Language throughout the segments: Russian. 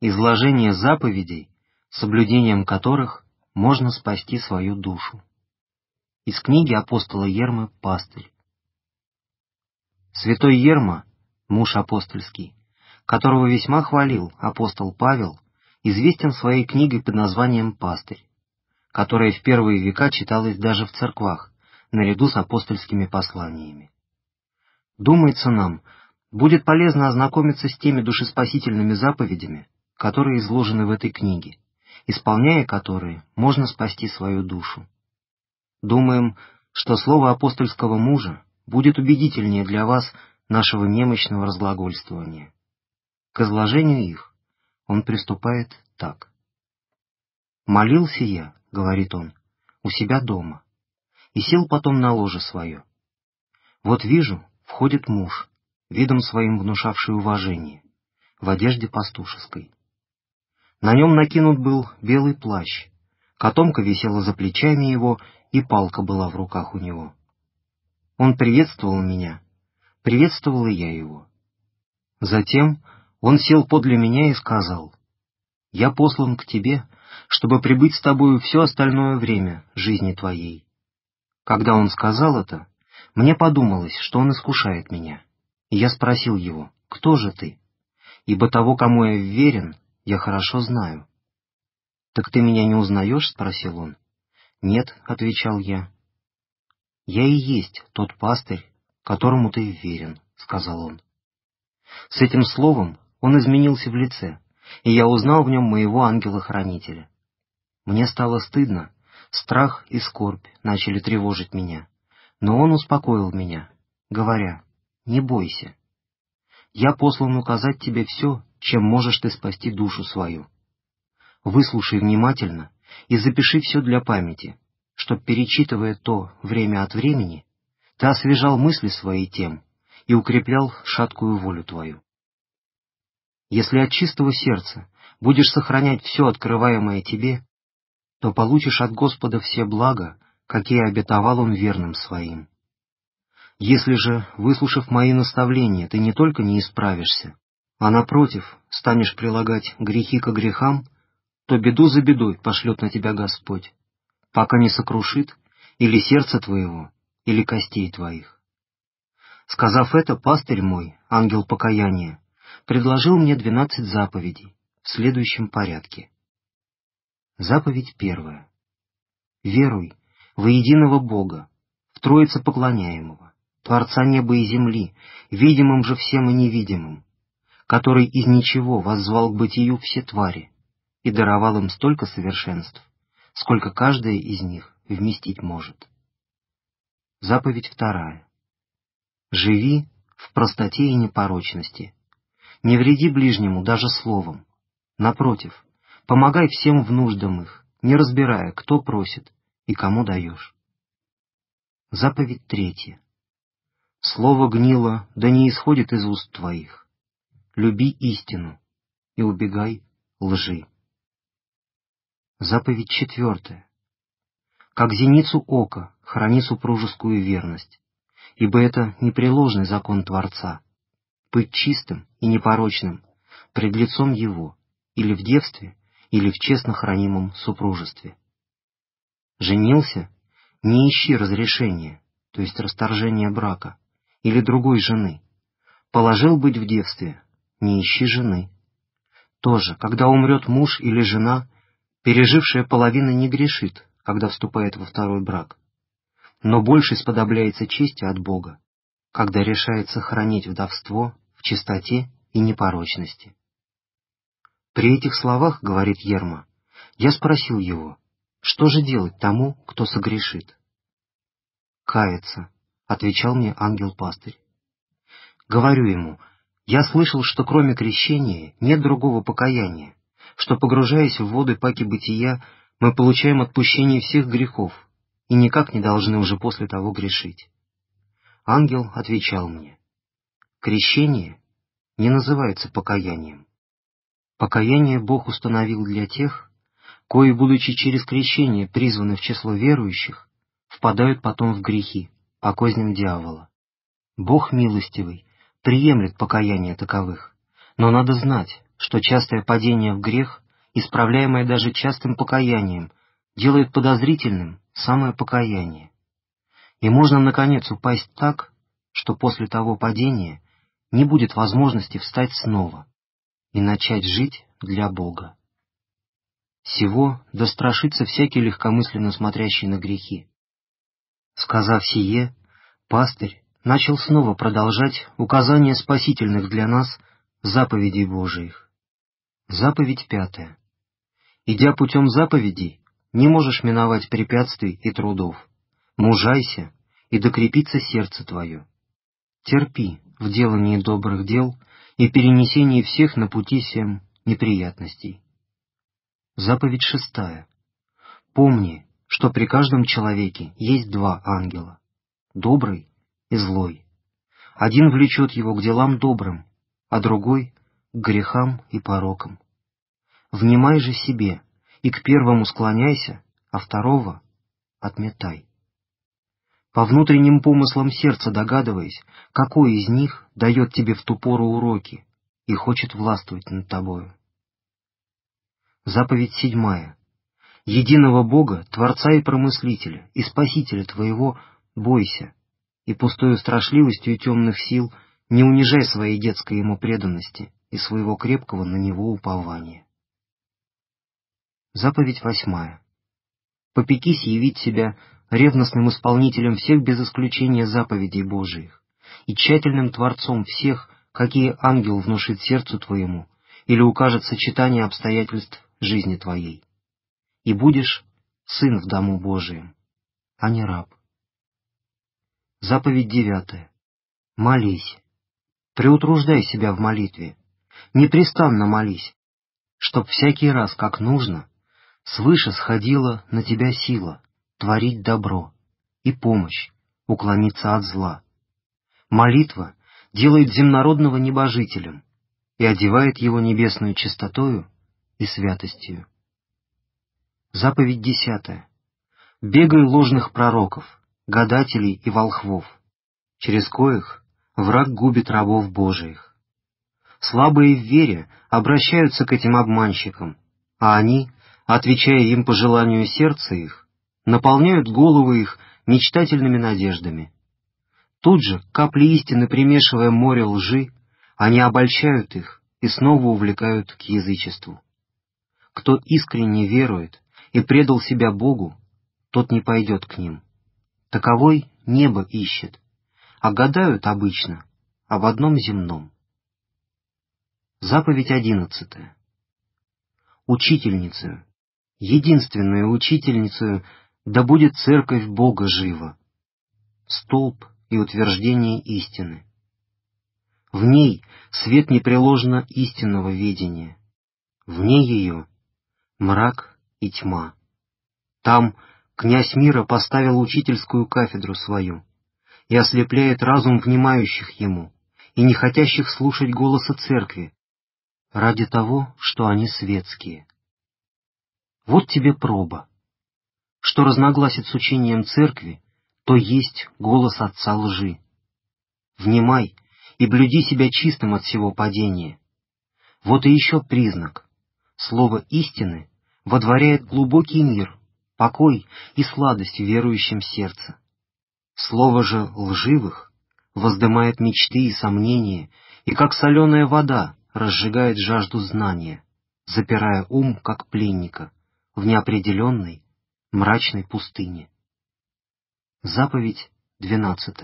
изложение заповедей, соблюдением которых можно спасти свою душу. Из книги апостола Ермы «Пастырь». Святой Ерма, муж апостольский, которого весьма хвалил апостол Павел, известен своей книгой под названием «Пастырь», которая в первые века читалась даже в церквах, наряду с апостольскими посланиями. Думается нам, будет полезно ознакомиться с теми душеспасительными заповедями, которые изложены в этой книге, исполняя которые можно спасти свою душу. Думаем, что слово апостольского мужа будет убедительнее для вас нашего немощного разглагольствования. К изложению их он приступает так. «Молился я, — говорит он, — у себя дома, и сел потом на ложе свое. Вот вижу, входит муж, видом своим внушавший уважение, в одежде пастушеской. На нем накинут был белый плащ, котомка висела за плечами его, и палка была в руках у него. Он приветствовал меня, приветствовал и я его. Затем он сел подле меня и сказал: «Я послан к тебе, чтобы пребыть с тобою все остальное время жизни твоей». Когда он сказал это, мне подумалось, что он искушает меня, и я спросил его: «Кто же ты? Ибо того, кому я верен, я хорошо знаю». «Так ты меня не узнаешь?» — спросил он. «Нет», — отвечал я. «Я и есть тот пастырь, которому ты верен», — сказал он. С этим словом он изменился в лице, и я узнал в нем моего ангела-хранителя. Мне стало стыдно, страх и скорбь начали тревожить меня, но он успокоил меня, говоря: «Не бойся. Я послан указать тебе все, чем можешь ты спасти душу свою. Выслушай внимательно и запиши все для памяти, чтоб, перечитывая то время от времени, ты освежал мысли свои тем и укреплял шаткую волю твою. Если от чистого сердца будешь сохранять все открываемое тебе, то получишь от Господа все блага, какие обетовал Он верным своим. Если же, выслушав мои наставления, ты не только не исправишься, а напротив станешь прилагать грехи ко грехам, то беду за бедой пошлет на тебя Господь, пока не сокрушит или сердце твоего, или костей твоих». Сказав это, пастырь мой, ангел покаяния, предложил мне 12 заповедей в следующем порядке. Заповедь первая. Веруй во единого Бога, в Троице поклоняемого, Творца неба и земли, видимым же всем и невидимым, который из ничего воззвал к бытию все твари и даровал им столько совершенств, сколько каждая из них вместить может. Заповедь вторая. Живи в простоте и непорочности. Не вреди ближнему даже словом. Напротив, помогай всем в нуждам их, не разбирая, кто просит и кому даешь. Заповедь третья. Слово гнило, да не исходит из уст твоих. Люби истину и убегай лжи. Заповедь четвертая. Как зеницу ока храни супружескую верность, ибо это непреложный закон Творца — быть чистым и непорочным пред лицом Его, или в девстве, или в честно хранимом супружестве. Женился — не ищи разрешения, то есть расторжения брака, или другой жены. Положил быть в девстве — не ищи жены. Тоже, когда умрет муж или жена, пережившая половина не грешит, когда вступает во второй брак, но больше сподобляется чести от Бога, когда решает сохранить вдовство в чистоте и непорочности. При этих словах, говорит Ерма, я спросил его: что же делать тому, кто согрешит? «Каяться», — отвечал мне ангел-пастырь. Говорю ему: я слышал, что кроме крещения нет другого покаяния, что, погружаясь в воды паки бытия, мы получаем отпущение всех грехов и никак не должны уже после того грешить. Ангел отвечал мне: крещение не называется покаянием. Покаяние Бог установил для тех, кои, будучи через крещение призваны в число верующих, впадают потом в грехи, по козням дьявола. Бог милостивый приемлет покаяние таковых, но надо знать, что частое падение в грех, исправляемое даже частым покаянием, делает подозрительным самое покаяние. И можно, наконец, упасть так, что после того падения не будет возможности встать снова и начать жить для Бога. Сего да страшится всякий легкомысленно смотрящий на грехи. Сказав сие, пастырь начал снова продолжать указания спасительных для нас заповедей Божиих. Заповедь 5. Идя путем заповедей, не можешь миновать препятствий и трудов. Мужайся, и докрепится сердце твое. Терпи в делании добрых дел и перенесении всех на пути сем неприятностей. Заповедь 6. Помни, что при каждом человеке есть два ангела, добрый и злой. Один влечет его к делам добрым, а другой — к грехам и порокам. Внимай же себе, и к первому склоняйся, а второго отметай. По внутренним помыслам сердца догадываясь, какой из них дает тебе в ту пору уроки и хочет властвовать над тобою. Заповедь 7. Единого Бога, Творца и Промыслителя, и Спасителя твоего, бойся, и пустою страшливостью темных сил не унижай своей детской ему преданности и своего крепкого на него упования. Заповедь 8. Попекись явить себя ревностным исполнителем всех без исключения заповедей Божиих и тщательным творцом всех, какие ангел внушит сердцу твоему или укажет сочетание обстоятельств жизни твоей. И будешь сын в дому Божием, а не раб. Заповедь 9. Молись. Преутруждай себя в молитве. Непрестанно молись, чтоб всякий раз, как нужно, свыше сходила на тебя сила творить добро и помощь уклониться от зла. Молитва делает земнородного небожителем и одевает его небесную чистотою и святостью. Заповедь 10. Бегай ложных пророков, гадателей и волхвов, через коих враг губит рабов Божиих. Слабые в вере обращаются к этим обманщикам, а они, отвечая им по желанию сердца их, наполняют головы их мечтательными надеждами. Тут же, капли истины примешивая море лжи, они обольщают их и снова увлекают к язычеству. Кто искренне верует и предал себя Богу, тот не пойдет к ним. Таковой небо ищет, а гадают обычно об одном земном. Заповедь 11. Учительницею, единственную учительницею, да будет церковь Бога жива, столб и утверждение истины. В ней свет непреложно истинного ведения, вне ее мрак и тьма. Там князь мира поставил учительскую кафедру свою и ослепляет разум внимающих ему и не хотящих слушать голоса церкви, ради того, что они светские. Вот тебе проба. Что разногласит с учением церкви, то есть голос отца лжи. Внимай и блюди себя чистым от всего падения. Вот и еще признак. Слово истины водворяет глубокий мир, покой и сладость в верующем сердце. Слово же лживых воздымает мечты и сомнения, и как соленая вода разжигает жажду знания, запирая ум, как пленника, в неопределенной, мрачной пустыне. Заповедь 12.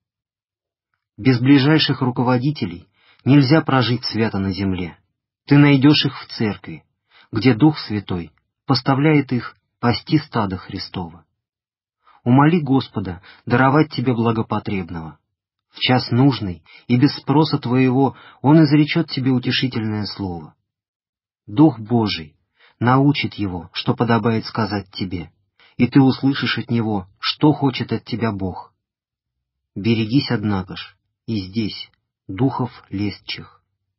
Без ближайших руководителей нельзя прожить свято на земле. Ты найдешь их в церкви, где Дух Святой поставляет их пасти стадо Христова. Умоли Господа даровать тебе благопотребного. В час нужный и без спроса твоего Он изречет тебе утешительное слово. Дух Божий научит его, что подобает сказать тебе, и ты услышишь от него, что хочет от тебя Бог. Берегись, однако ж, и здесь, духов лестчих.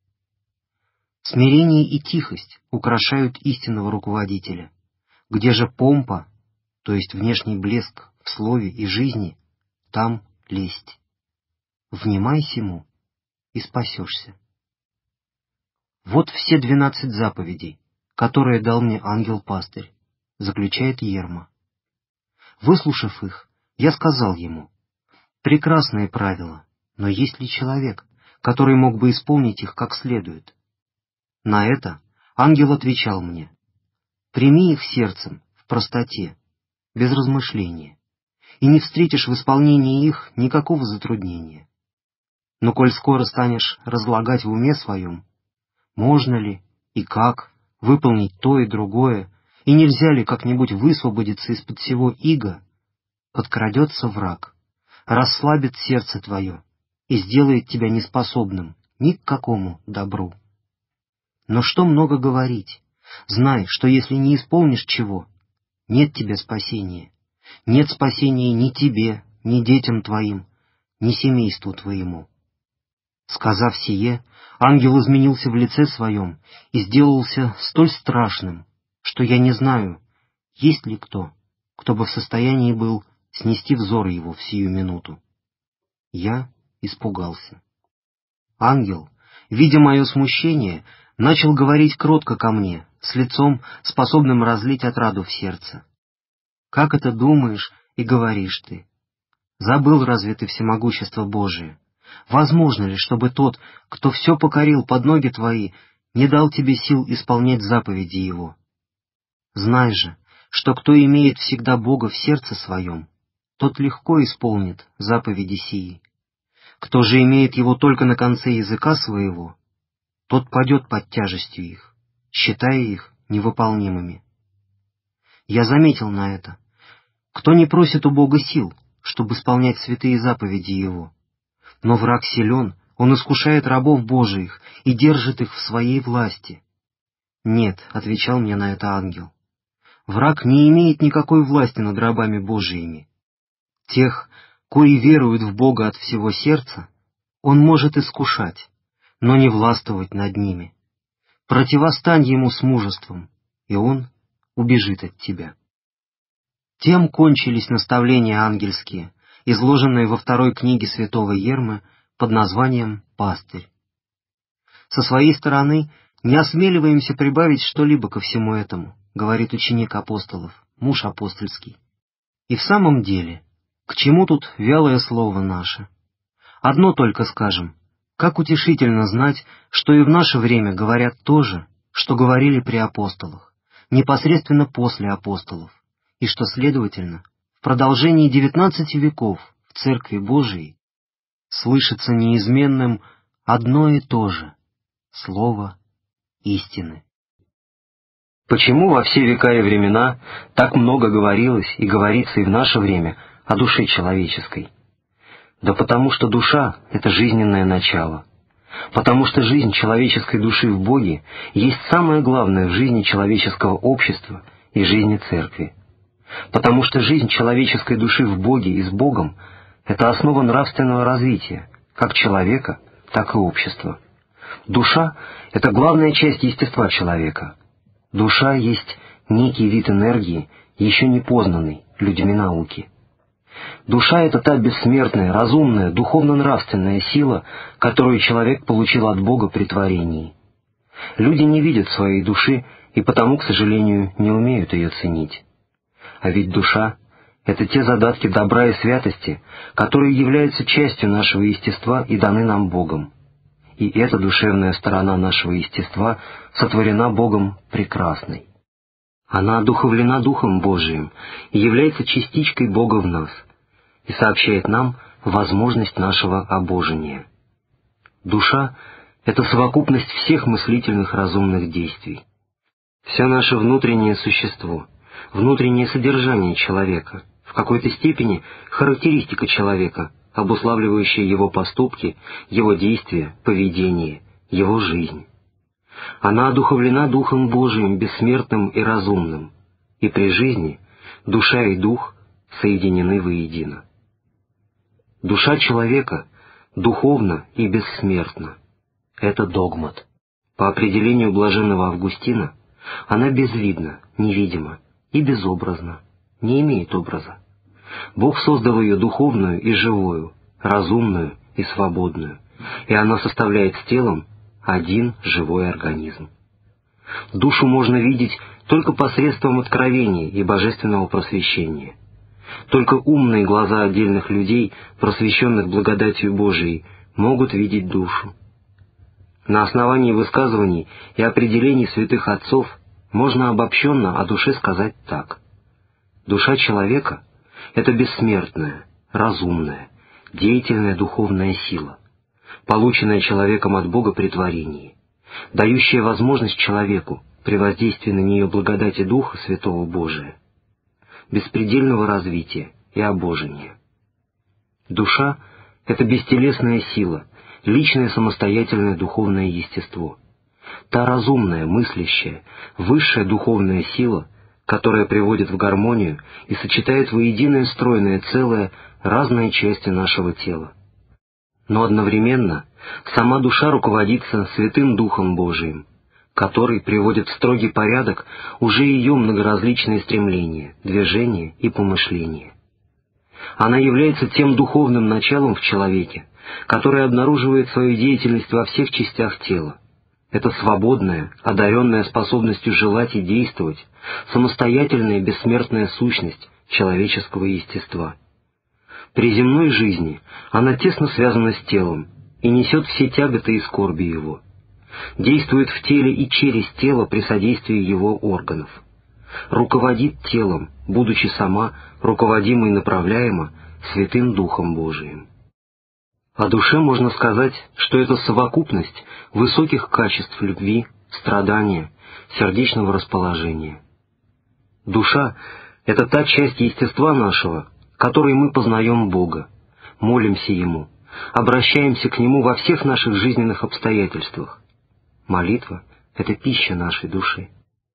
Смирение и тихость украшают истинного руководителя. Где же помпа, то есть внешний блеск в слове и жизни, там лесть. Внимай сему и спасешься. Вот все 12 заповедей, которые дал мне ангел-пастырь, заключает Ерма. Выслушав их, я сказал ему: прекрасные правила, но есть ли человек, который мог бы исполнить их как следует? На это ангел отвечал мне: прими их сердцем, в простоте, без размышления, и не встретишь в исполнении их никакого затруднения. Но коль скоро станешь разлагать в уме своем, можно ли и как выполнить то и другое, и нельзя ли как-нибудь высвободиться из-под всего ига, подкрадется враг, расслабит сердце твое и сделает тебя неспособным ни к какому добру. Но что много говорить, знай, что если не исполнишь чего, нет тебе спасения, нет спасения ни тебе, ни детям твоим, ни семейству твоему. Сказав сие, ангел изменился в лице своем и сделался столь страшным, что я не знаю, есть ли кто бы в состоянии был снести взор его в сию минуту. Я испугался. Ангел, видя мое смущение, начал говорить кротко ко мне, с лицом, способным разлить отраду в сердце. «Как это думаешь и говоришь ты? Забыл разве ты всемогущество Божие? Возможно ли, чтобы тот, кто все покорил под ноги твои, не дал тебе сил исполнять заповеди Его? Знай же, что кто имеет всегда Бога в сердце своем, тот легко исполнит заповеди сии. Кто же имеет Его только на конце языка своего, тот падет под тяжестью их, считая их невыполнимыми. Я заметил на это: кто не просит у Бога сил, чтобы исполнять святые заповеди Его, но враг силен, он искушает рабов Божиих и держит их в своей власти. «Нет», — отвечал мне на это ангел, — «враг не имеет никакой власти над рабами Божиими. Тех, кои веруют в Бога от всего сердца, он может искушать, но не властвовать над ними. Противостань ему с мужеством, и он убежит от тебя». Тем кончились наставления ангельские, изложенные во второй книге святого Ермы под названием «Пастырь». Со своей стороны не осмеливаемся прибавить что-либо ко всему этому, говорит ученик апостолов, муж апостольский. И в самом деле, к чему тут вялое слово наше? Одно только скажем: как утешительно знать, что и в наше время говорят то же, что говорили при апостолах, непосредственно после апостолов, и что, следовательно, в продолжении 19 веков в Церкви Божией слышится неизменным одно и то же — слово истины. Почему во все века и времена так много говорилось и говорится и в наше время о душе человеческой? Да потому что душа — это жизненное начало. Потому что жизнь человеческой души в Боге есть самое главное в жизни человеческого общества и жизни Церкви. Потому что жизнь человеческой души в Боге и с Богом — это основа нравственного развития, как человека, так и общества. Душа — это главная часть естества человека. Душа есть некий вид энергии, еще не познанный людьми науки. Душа — это та бессмертная, разумная, духовно-нравственная сила, которую человек получил от Бога при творении. Люди не видят своей души и потому, к сожалению, не умеют ее ценить. А ведь душа — это те задатки добра и святости, которые являются частью нашего естества и даны нам Богом. И эта душевная сторона нашего естества сотворена Богом прекрасной. Она одуховлена Духом Божиим и является частичкой Бога в нас и сообщает нам возможность нашего обожения. Душа — это совокупность всех мыслительных разумных действий. Все наше внутреннее существо, внутреннее содержание человека, в какой-то степени характеристика человека, обуславливающая его поступки, его действия, поведение, его жизнь. Она одуховлена Духом Божиим, бессмертным и разумным, и при жизни душа и дух соединены воедино. Душа человека духовна и бессмертна. Это догмат. По определению блаженного Августина, она безвидна, невидима и безобразна, не имеет образа. Бог создал ее духовную и живую, разумную и свободную, и она составляет с телом один живой организм. Душу можно видеть только посредством откровения и божественного просвещения. Только умные глаза отдельных людей, просвещенных благодатью Божией, могут видеть душу. На основании высказываний и определений святых отцов можно обобщенно о душе сказать так. Душа человека — это бессмертная, разумная, деятельная духовная сила, полученная человеком от Бога при творении, дающая возможность человеку при воздействии на нее благодати Духа Святого Божия, беспредельного развития и обожения. Душа — это бестелесная сила, личное самостоятельное духовное естество, та разумная, мыслящая, высшая духовная сила, которая приводит в гармонию и сочетает воединое стройное целое разные части нашего тела. Но одновременно сама душа руководится Святым Духом Божиим, который приводит в строгий порядок уже ее многоразличные стремления, движения и помышления. Она является тем духовным началом в человеке, которое обнаруживает свою деятельность во всех частях тела. Это свободная, одаренная способностью желать и действовать, самостоятельная бессмертная сущность человеческого естества. При земной жизни она тесно связана с телом и несет все тяготы и скорби его. Действует в теле и через тело при содействии его органов. Руководит телом, будучи сама руководима и направляема Святым Духом Божиим. О душе можно сказать, что это совокупность высоких качеств любви, страдания, сердечного расположения. Душа — это та часть естества нашего, которой мы познаем Бога, молимся Ему, обращаемся к Нему во всех наших жизненных обстоятельствах. Молитва — это пища нашей души.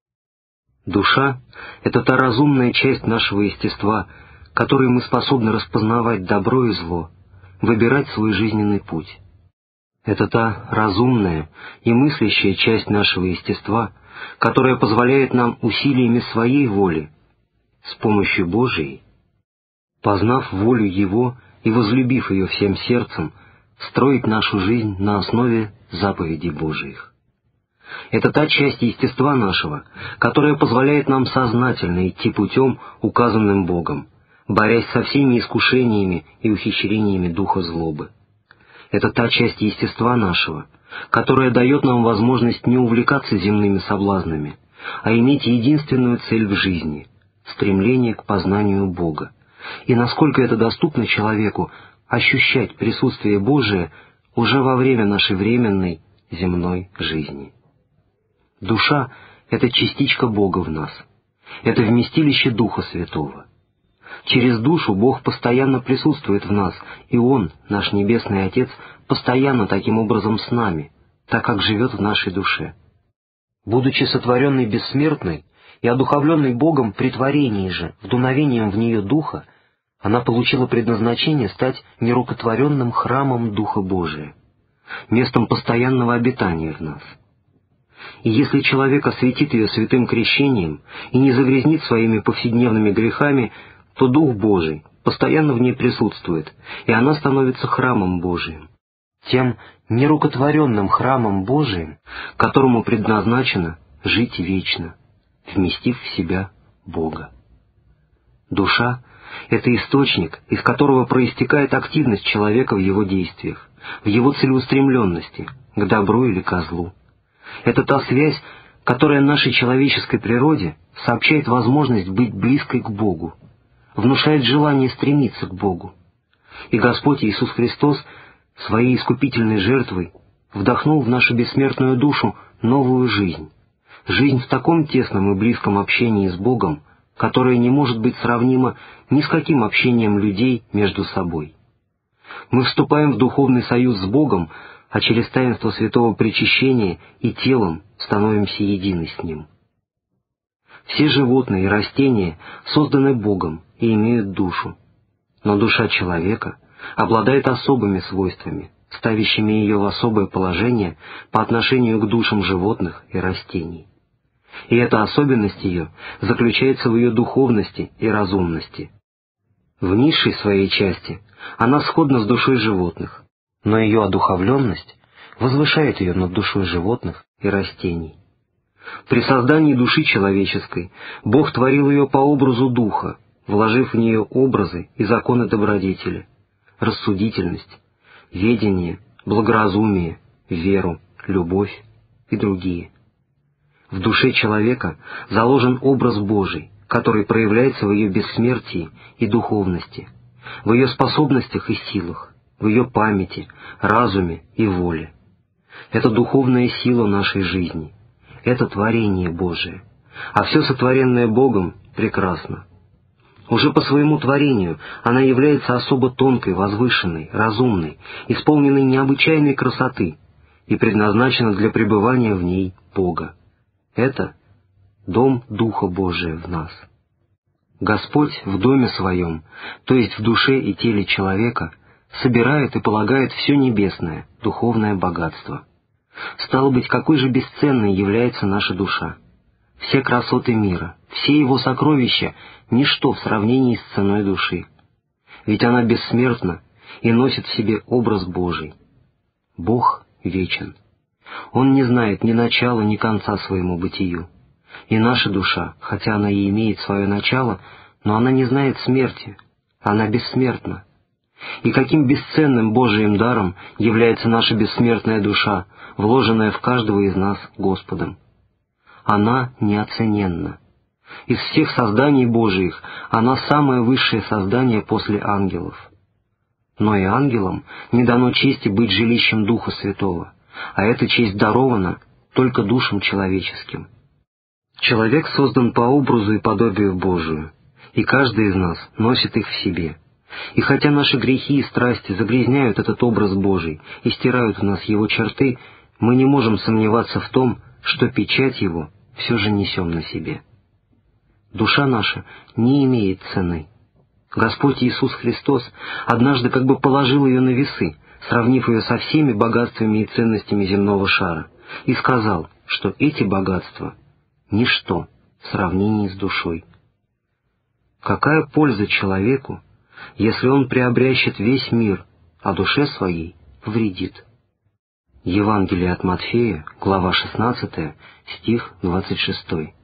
Душа — это та разумная часть нашего естества, которой мы способны распознавать добро и зло, выбирать свой жизненный путь. Это та разумная и мыслящая часть нашего естества, которая позволяет нам усилиями своей воли, с помощью Божией, познав волю Его и возлюбив ее всем сердцем, строить нашу жизнь на основе заповедей Божиих. Это та часть естества нашего, которая позволяет нам сознательно идти путем, указанным Богом, борясь со всеми искушениями и ухищрениями духа злобы. Это та часть естества нашего, которая дает нам возможность не увлекаться земными соблазнами, а иметь единственную цель в жизни — стремление к познанию Бога, и, насколько это доступно человеку, ощущать присутствие Божие уже во время нашей временной земной жизни. Душа — это частичка Бога в нас, это вместилище Духа Святого. Через душу Бог постоянно присутствует в нас, и Он, наш Небесный Отец, постоянно таким образом с нами, так как живет в нашей душе. Будучи сотворенной бессмертной и одуховленной Богом при творении же, вдуновением в нее Духа, она получила предназначение стать нерукотворенным храмом Духа Божия, местом постоянного обитания в нас. И если человек осветит ее святым крещением и не загрязнит своими повседневными грехами, то Дух Божий постоянно в ней присутствует, и она становится храмом Божиим, тем нерукотворенным храмом Божиим, которому предназначено жить вечно, вместив в себя Бога. Душа — это источник, из которого проистекает активность человека в его действиях, в его целеустремленности, к добру или ко злу. Это та связь, которая нашей человеческой природе сообщает возможность быть близкой к Богу, внушает желание стремиться к Богу. И Господь Иисус Христос своей искупительной жертвой вдохнул в нашу бессмертную душу новую жизнь, жизнь в таком тесном и близком общении с Богом, которое не может быть сравнимо ни с каким общением людей между собой. Мы вступаем в духовный союз с Богом, а через таинство святого причащения и телом становимся едины с Ним. Все животные и растения созданы Богом и имеют душу, но душа человека обладает особыми свойствами, ставящими ее в особое положение по отношению к душам животных и растений. И эта особенность ее заключается в ее духовности и разумности. В низшей своей части она сходна с душой животных, но ее одуховленность возвышает ее над душой животных и растений. При создании души человеческой Бог творил ее по образу Духа, вложив в нее образы и законы добродетели, рассудительность, ведение, благоразумие, веру, любовь и другие. В душе человека заложен образ Божий, который проявляется в ее бессмертии и духовности, в ее способностях и силах, в ее памяти, разуме и воле. Это духовная сила нашей жизни, это творение Божие, а все сотворенное Богом прекрасно. Уже по своему творению она является особо тонкой, возвышенной, разумной, исполненной необычайной красоты и предназначена для пребывания в ней Бога. Это дом Духа Божия в нас. Господь в доме Своем, то есть в душе и теле человека, собирает и полагает все небесное, духовное богатство. Стало быть, какой же бесценной является наша душа. Все красоты мира, все его сокровища — ничто в сравнении с ценой души. Ведь она бессмертна и носит в себе образ Божий. Бог вечен. Он не знает ни начала, ни конца своему бытию. И наша душа, хотя она и имеет свое начало, но она не знает смерти, она бессмертна. И каким бесценным Божиим даром является наша бессмертная душа, вложенная в каждого из нас Господом. Она неоцененна. Из всех созданий Божиих она самое высшее создание после ангелов. Но и ангелам не дано чести быть жилищем Духа Святого, а эта честь дарована только душам человеческим. Человек создан по образу и подобию Божию, и каждый из нас носит их в себе. И хотя наши грехи и страсти загрязняют этот образ Божий и стирают у нас его черты, мы не можем сомневаться в том, что печать его все же несем на себе. Душа наша не имеет цены. Господь Иисус Христос однажды как бы положил ее на весы, сравнив ее со всеми богатствами и ценностями земного шара, и сказал, что эти богатства — ничто в сравнении с душой. Какая польза человеку, если он приобрящет весь мир, а душе своей повредит? Евангелие от Матфея, глава 16, стих 26.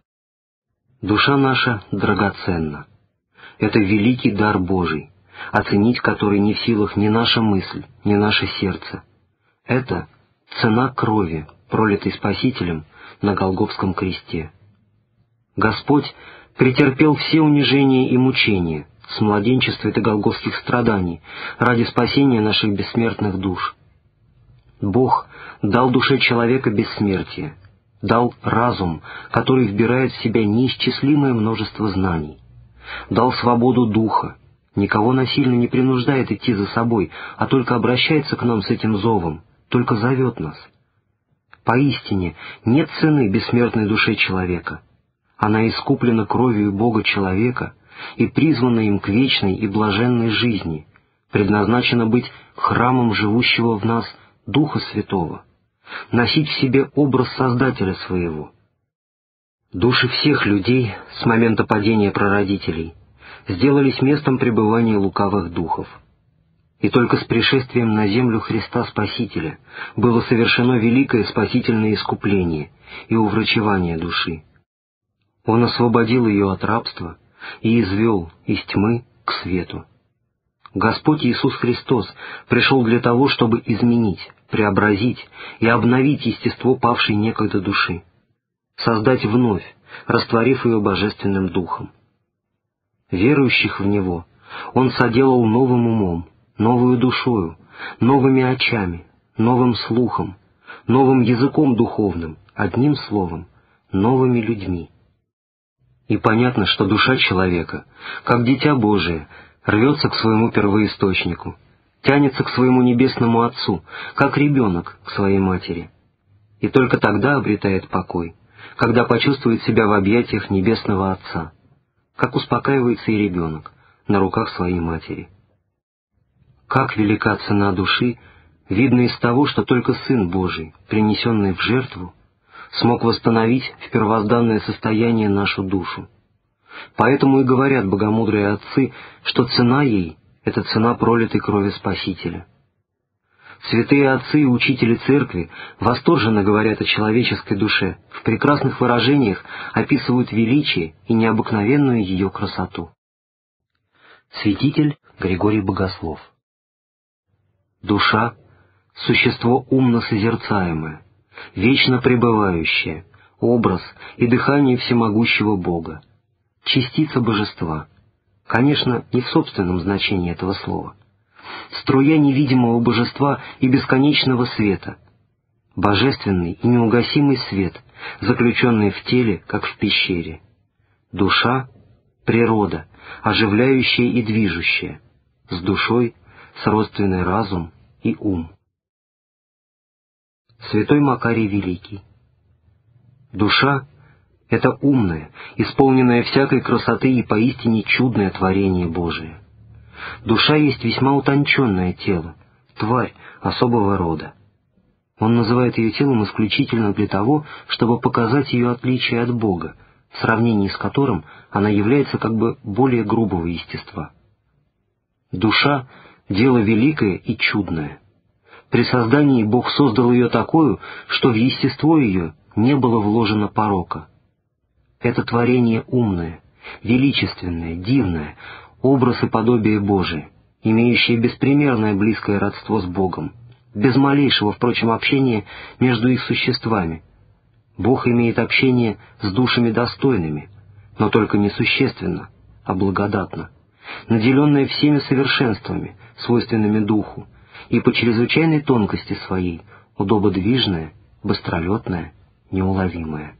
Душа наша драгоценна. Это великий дар Божий, оценить который не в силах ни наша мысль, ни наше сердце. Это цена крови, пролитой Спасителем на Голгофском кресте. Господь претерпел все унижения и мучения с младенчества до голгофских страданий ради спасения наших бессмертных душ. Бог дал душе человека бессмертие, дал разум, который вбирает в себя неисчислимое множество знаний, дал свободу духа, никого насильно не принуждает идти за собой, а только обращается к нам с этим зовом, только зовет нас. Поистине нет цены бессмертной душе человека. Она искуплена кровью Бога человека и призвана им к вечной и блаженной жизни, предназначена быть храмом живущего в нас Духа Святого, носить в себе образ Создателя своего. Души всех людей с момента падения прародителей сделались местом пребывания лукавых духов. И только с пришествием на землю Христа Спасителя было совершено великое спасительное искупление и уврачевание души. Он освободил ее от рабства и извел из тьмы к свету. Господь Иисус Христос пришел для того, чтобы изменить, преобразить и обновить естество павшей некогда души, создать вновь, растворив ее божественным духом. Верующих в Него Он соделал новым умом, новую душою, новыми очами, новым слухом, новым языком духовным, одним словом, новыми людьми. И понятно, что душа человека, как дитя Божие, рвется к своему первоисточнику, тянется к своему небесному Отцу, как ребенок к своей матери. И только тогда обретает покой, когда почувствует себя в объятиях небесного Отца, как успокаивается и ребенок на руках своей матери. Как велика цена души, видно из того, что только Сын Божий, принесенный в жертву, смог восстановить в первозданное состояние нашу душу. Поэтому и говорят богомудрые отцы, что цена ей — это цена пролитой крови Спасителя. Святые отцы и учители церкви восторженно говорят о человеческой душе, в прекрасных выражениях описывают величие и необыкновенную ее красоту. Святитель Григорий Богослов. Душа — существо умно созерцаемое, вечно пребывающее, образ и дыхание всемогущего Бога, частица божества, конечно, не в собственном значении этого слова, струя невидимого божества и бесконечного света, божественный и неугасимый свет, заключенный в теле, как в пещере. Душа — природа, оживляющая и движущая, с душой сродственный разум и ум. Святой Макарий Великий. Душа — это умное, исполненное всякой красоты и поистине чудное творение Божие. Душа есть весьма утонченное тело, тварь особого рода. Он называет ее телом исключительно для того, чтобы показать ее отличие от Бога, в сравнении с которым она является как бы более грубого естества. Душа — дело великое и чудное. При создании Бог создал ее такую, что в естество ее не было вложено порока. Это творение умное, величественное, дивное, образ и подобие Божие, имеющее беспримерное близкое родство с Богом, без малейшего, впрочем, общения между их существами. Бог имеет общение с душами достойными, но только не существенно, а благодатно, наделенное всеми совершенствами, свойственными Духу, и по чрезвычайной тонкости своей, удободвижное, быстролетное, неуловимое.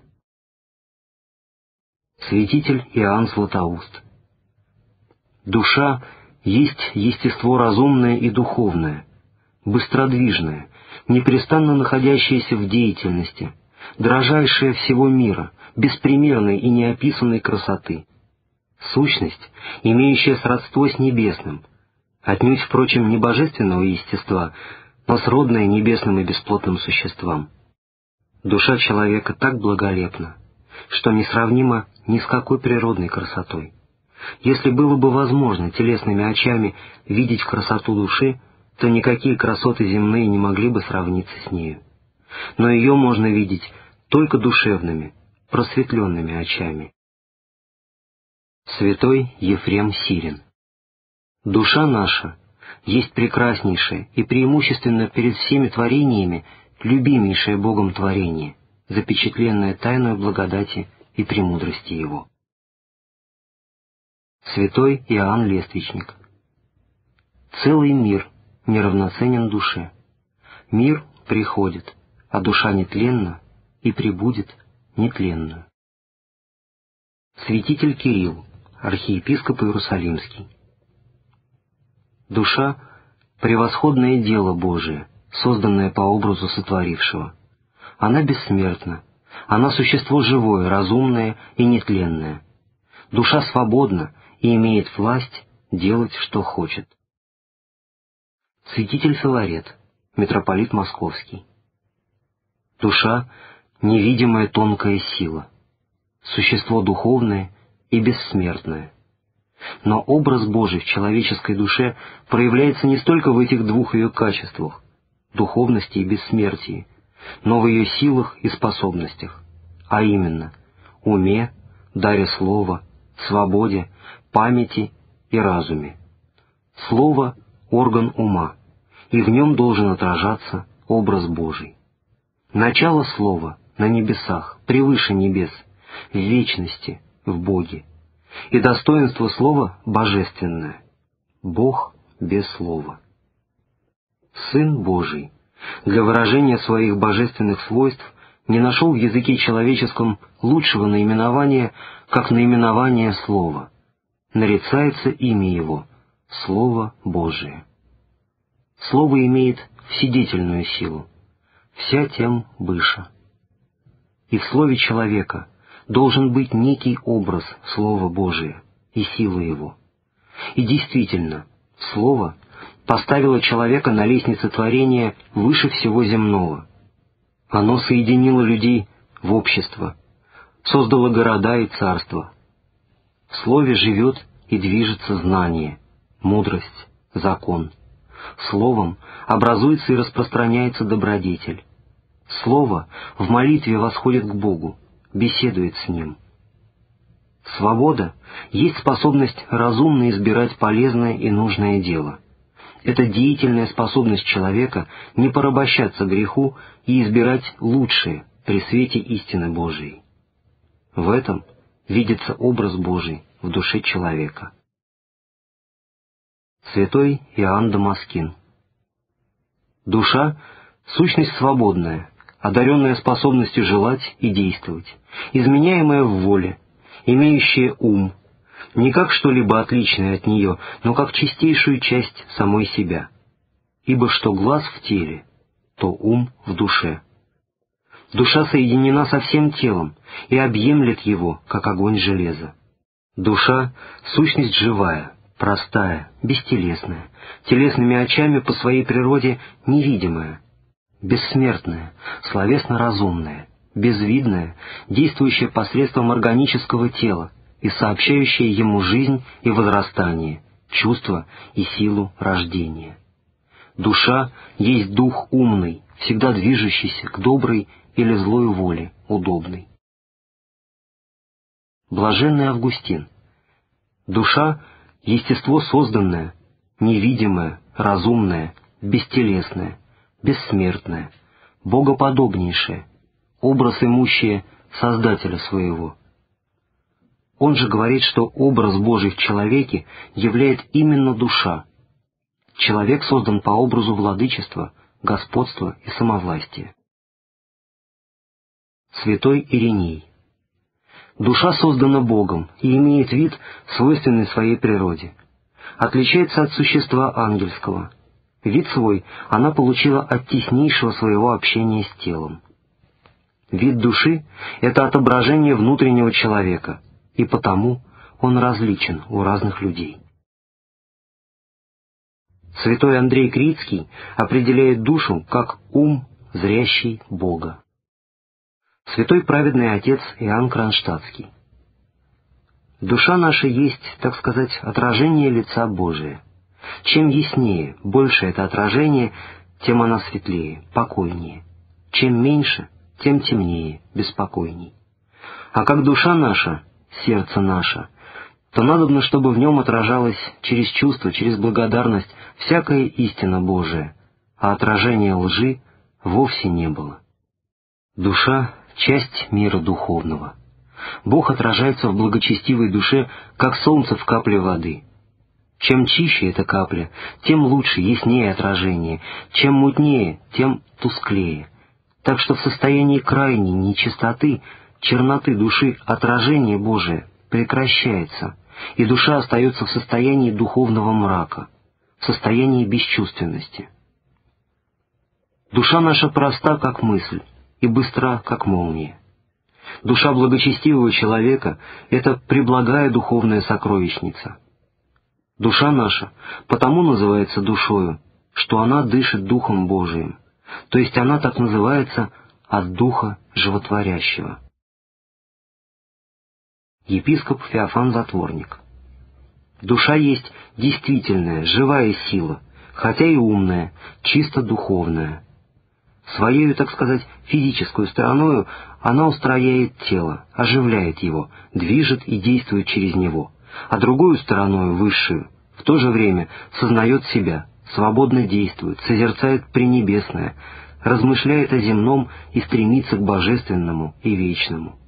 Святитель Иоанн Златоуст. Душа есть естество разумное и духовное, быстродвижное, непрестанно находящееся в деятельности, дрожайшее всего мира, беспримерной и неописанной красоты. Сущность, имеющая сродство с небесным, отнюдь, впрочем, не божественного естества, но сродное небесным и бесплотным существам. Душа человека так благолепна, что несравнима ни с какой природной красотой. Если было бы возможно телесными очами видеть красоту души, то никакие красоты земные не могли бы сравниться с нею. Но ее можно видеть только душевными, просветленными очами. Святой Ефрем Сирин. Душа наша есть прекраснейшее и преимущественно перед всеми творениями любимейшее Богом творение, запечатленное тайною благодати и премудрости Его. Святой Иоанн Лествичник. Целый мир неравноценен душе. Мир приходит, а душа нетленна и пребудет нетленную. Святитель Кирилл, архиепископ Иерусалимский. Душа — превосходное дело Божие, созданное по образу сотворившего. Она бессмертна, она существо живое, разумное и нетленное. Душа свободна и имеет власть делать, что хочет. Святитель Филарет, митрополит Московский. Душа — невидимая тонкая сила, существо духовное и бессмертное. Но образ Божий в человеческой душе проявляется не столько в этих двух ее качествах — духовности и бессмертии, но в ее силах и способностях, а именно уме, даре слова, свободе, памяти и разуме. Слово — орган ума, и в нем должен отражаться образ Божий. Начало слова на небесах, превыше небес, в вечности, в Боге, и достоинство слова божественное. Бог без слова. Сын Божий для выражения своих божественных свойств не нашел в языке человеческом лучшего наименования, как наименование слова. Нарицается имя его — Слово Божие. Слово имеет вседительную силу, вся тем выше. И в слове человека должен быть некий образ Слова Божия и силы его. И действительно, Слово поставило человека на лестнице творения выше всего земного. Оно соединило людей в общество, создало города и царства. В Слове живет и движется знание, мудрость, закон. словом образуется и распространяется добродетель. Слово в молитве восходит к Богу, беседует с Ним. Свобода есть способность разумно избирать полезное и нужное дело. Это деятельная способность человека не порабощаться греху и избирать лучшее при свете истины Божией. В этом видится образ Божий в душе человека. Святой Иоанн Дамаскин. Душа — сущность свободная, одаренная способностью желать и действовать, изменяемая в воле, имеющая ум, не как что-либо отличное от нее, но как чистейшую часть самой себя. Ибо что глаз в теле, то ум в душе. Душа соединена со всем телом и объемлет его, как огонь железа. Душа — сущность живая, простая, бестелесная, телесными очами по своей природе невидимая, бессмертная, словесно-разумная, безвидная, действующая посредством органического тела и сообщающая ему жизнь и возрастание, чувство и силу рождения. Душа есть дух умный, всегда движущийся к доброй или злой воле, удобной. Блаженный Августин. Душа — естество созданное, невидимое, разумное, бестелесное, бессмертное, богоподобнейшее, образ имущее Создателя своего. Он же говорит, что образ Божий в человеке являет именно душа. Человек создан по образу владычества, господства и самовластия. Святой Ириней. Душа создана Богом и имеет вид, свойственный своей природе. Отличается от существа ангельского. Вид свой она получила от теснейшего своего общения с телом. Вид души — это отображение внутреннего человека, и потому он различен у разных людей. Святой Андрей Критский определяет душу как ум, зрящий Бога. Святой праведный отец Иоанн Кронштадтский. Душа наша есть, так сказать, отражение лица Божия. Чем яснее, больше это отражение, тем она светлее, покойнее. Чем меньше, тем темнее, беспокойней. А как душа наша, сердце наше, то надобно, чтобы в нем отражалась через чувство, через благодарность всякая истина Божия, а отражения лжи вовсе не было. Душа — часть мира духовного. Бог отражается в благочестивой душе, как солнце в капле воды. Чем чище эта капля, тем лучше, яснее отражение, чем мутнее, тем тусклее. Так что в состоянии крайней нечистоты, черноты души отражение Божие прекращается, и душа остается в состоянии духовного мрака, в состоянии бесчувственности. Душа наша проста, как мысль, и быстра, как молния. Душа благочестивого человека — это преблагая духовная сокровищница. Душа наша потому называется душою, что она дышит Духом Божиим, то есть она так называется от Духа Животворящего. Епископ Феофан Затворник. Душа есть действительная, живая сила, хотя и умная, чисто духовная. Своею, так сказать, физическую стороною она устрояет тело, оживляет его, движет и действует через него, а другую стороною, высшую, в то же время сознает себя, свободно действует, созерцает пренебесное, размышляет о земном и стремится к божественному и вечному.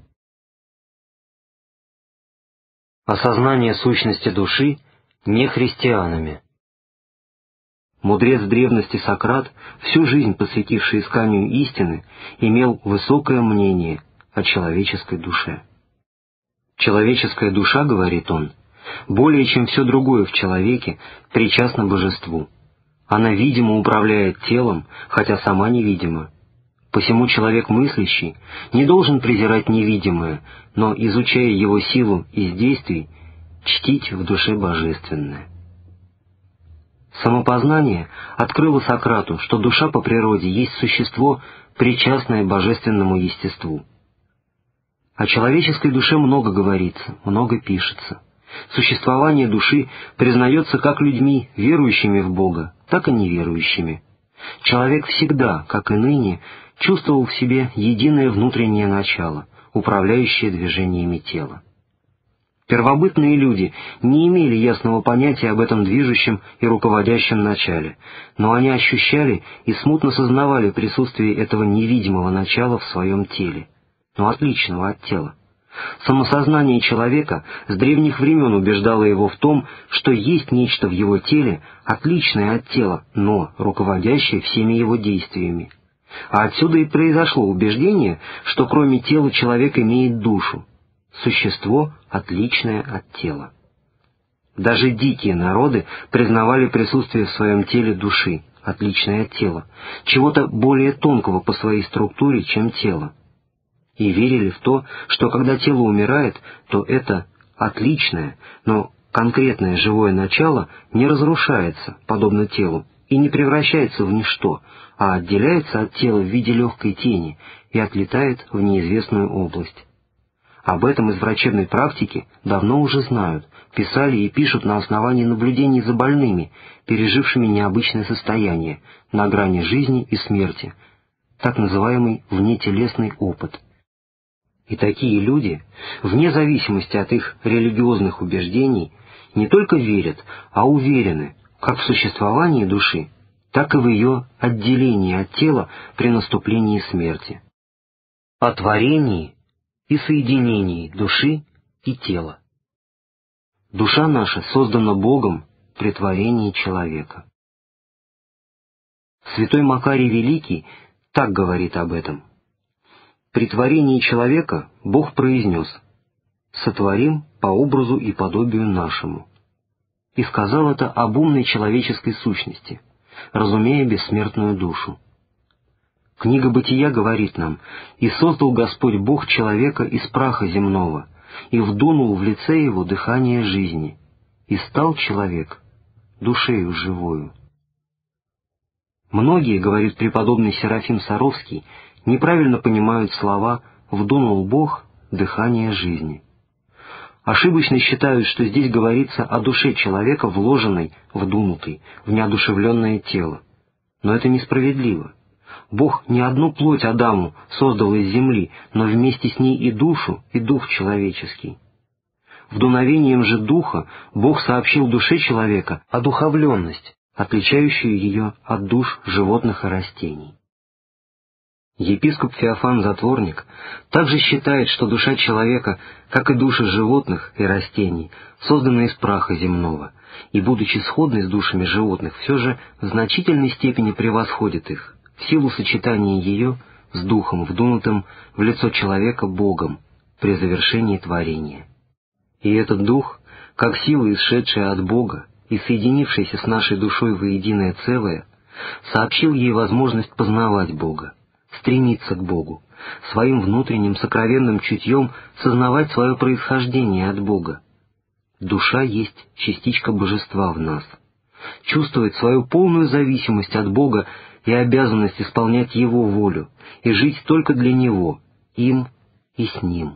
Осознание сущности души не христианами. Мудрец древности Сократ, всю жизнь посвятивший исканию истины, имел высокое мнение о человеческой душе. Человеческая душа, говорит он, более чем все другое в человеке, причастна божеству. Она видимо управляет телом, хотя сама невидима. Посему человек мыслящий не должен презирать невидимое, но, изучая его силу из действий, чтить в душе божественное. Самопознание открыло Сократу, что душа по природе есть существо, причастное божественному естеству. О человеческой душе много говорится, много пишется. Существование души признается как людьми, верующими в Бога, так и неверующими. Человек всегда, как и ныне, чувствовал в себе единое внутреннее начало, управляющее движениями тела. Первобытные люди не имели ясного понятия об этом движущем и руководящем начале, но они ощущали и смутно сознавали присутствие этого невидимого начала в своем теле, но отличного от тела. Самосознание человека с древних времен убеждало его в том, что есть нечто в его теле, отличное от тела, но руководящее всеми его действиями. А отсюда и произошло убеждение, что кроме тела человек имеет душу, существо, отличное от тела. Даже дикие народы признавали присутствие в своем теле души, отличной от тела, чего-то более тонкого по своей структуре, чем тело, и верили в то, что когда тело умирает, то это отличное, но конкретное живое начало не разрушается, подобно телу, и не превращается в ничто, а отделяется от тела в виде легкой тени и отлетает в неизвестную область. Об этом из врачебной практики давно уже знают, писали и пишут на основании наблюдений за больными, пережившими необычное состояние, на грани жизни и смерти, так называемый внетелесный опыт. И такие люди, вне зависимости от их религиозных убеждений, не только верят, а уверены как в существовании души, так и в ее отделении от тела при наступлении смерти, о творении и соединении души и тела. Душа наша создана Богом при творении человека. Святой Макарий Великий так говорит об этом. При творении человека Бог произнес: «Сотворим по образу и подобию нашему», и сказал это об умной человеческой сущности, разумея бессмертную душу. Книга Бытия говорит нам: «И создал Господь Бог человека из праха земного, и вдунул в лице его дыхание жизни, и стал человек душею живою». Многие, говорит преподобный Серафим Саровский, неправильно понимают слова «вдунул Бог дыхание жизни». Ошибочно считают, что здесь говорится о душе человека, вложенной, вдунутой, в неодушевленное тело. Но это несправедливо. Бог не одну плоть Адаму создал из земли, но вместе с ней и душу, и дух человеческий. Вдуновением же духа Бог сообщил душе человека одуховленность, отличающую ее от душ животных и растений. Епископ Феофан Затворник также считает, что душа человека, как и души животных и растений, создана из праха земного, и, будучи сходной с душами животных, все же в значительной степени превосходит их, в силу сочетания ее с духом, вдунутым в лицо человека Богом при завершении творения. И этот дух, как сила, исшедшая от Бога и соединившаяся с нашей душой воединое целое, сообщил ей возможность познавать Бога, стремиться к Богу, своим внутренним сокровенным чутьем сознавать свое происхождение от Бога. Душа есть частичка божества в нас, чувствует свою полную зависимость от Бога и обязанность исполнять Его волю и жить только для Него, им и с Ним.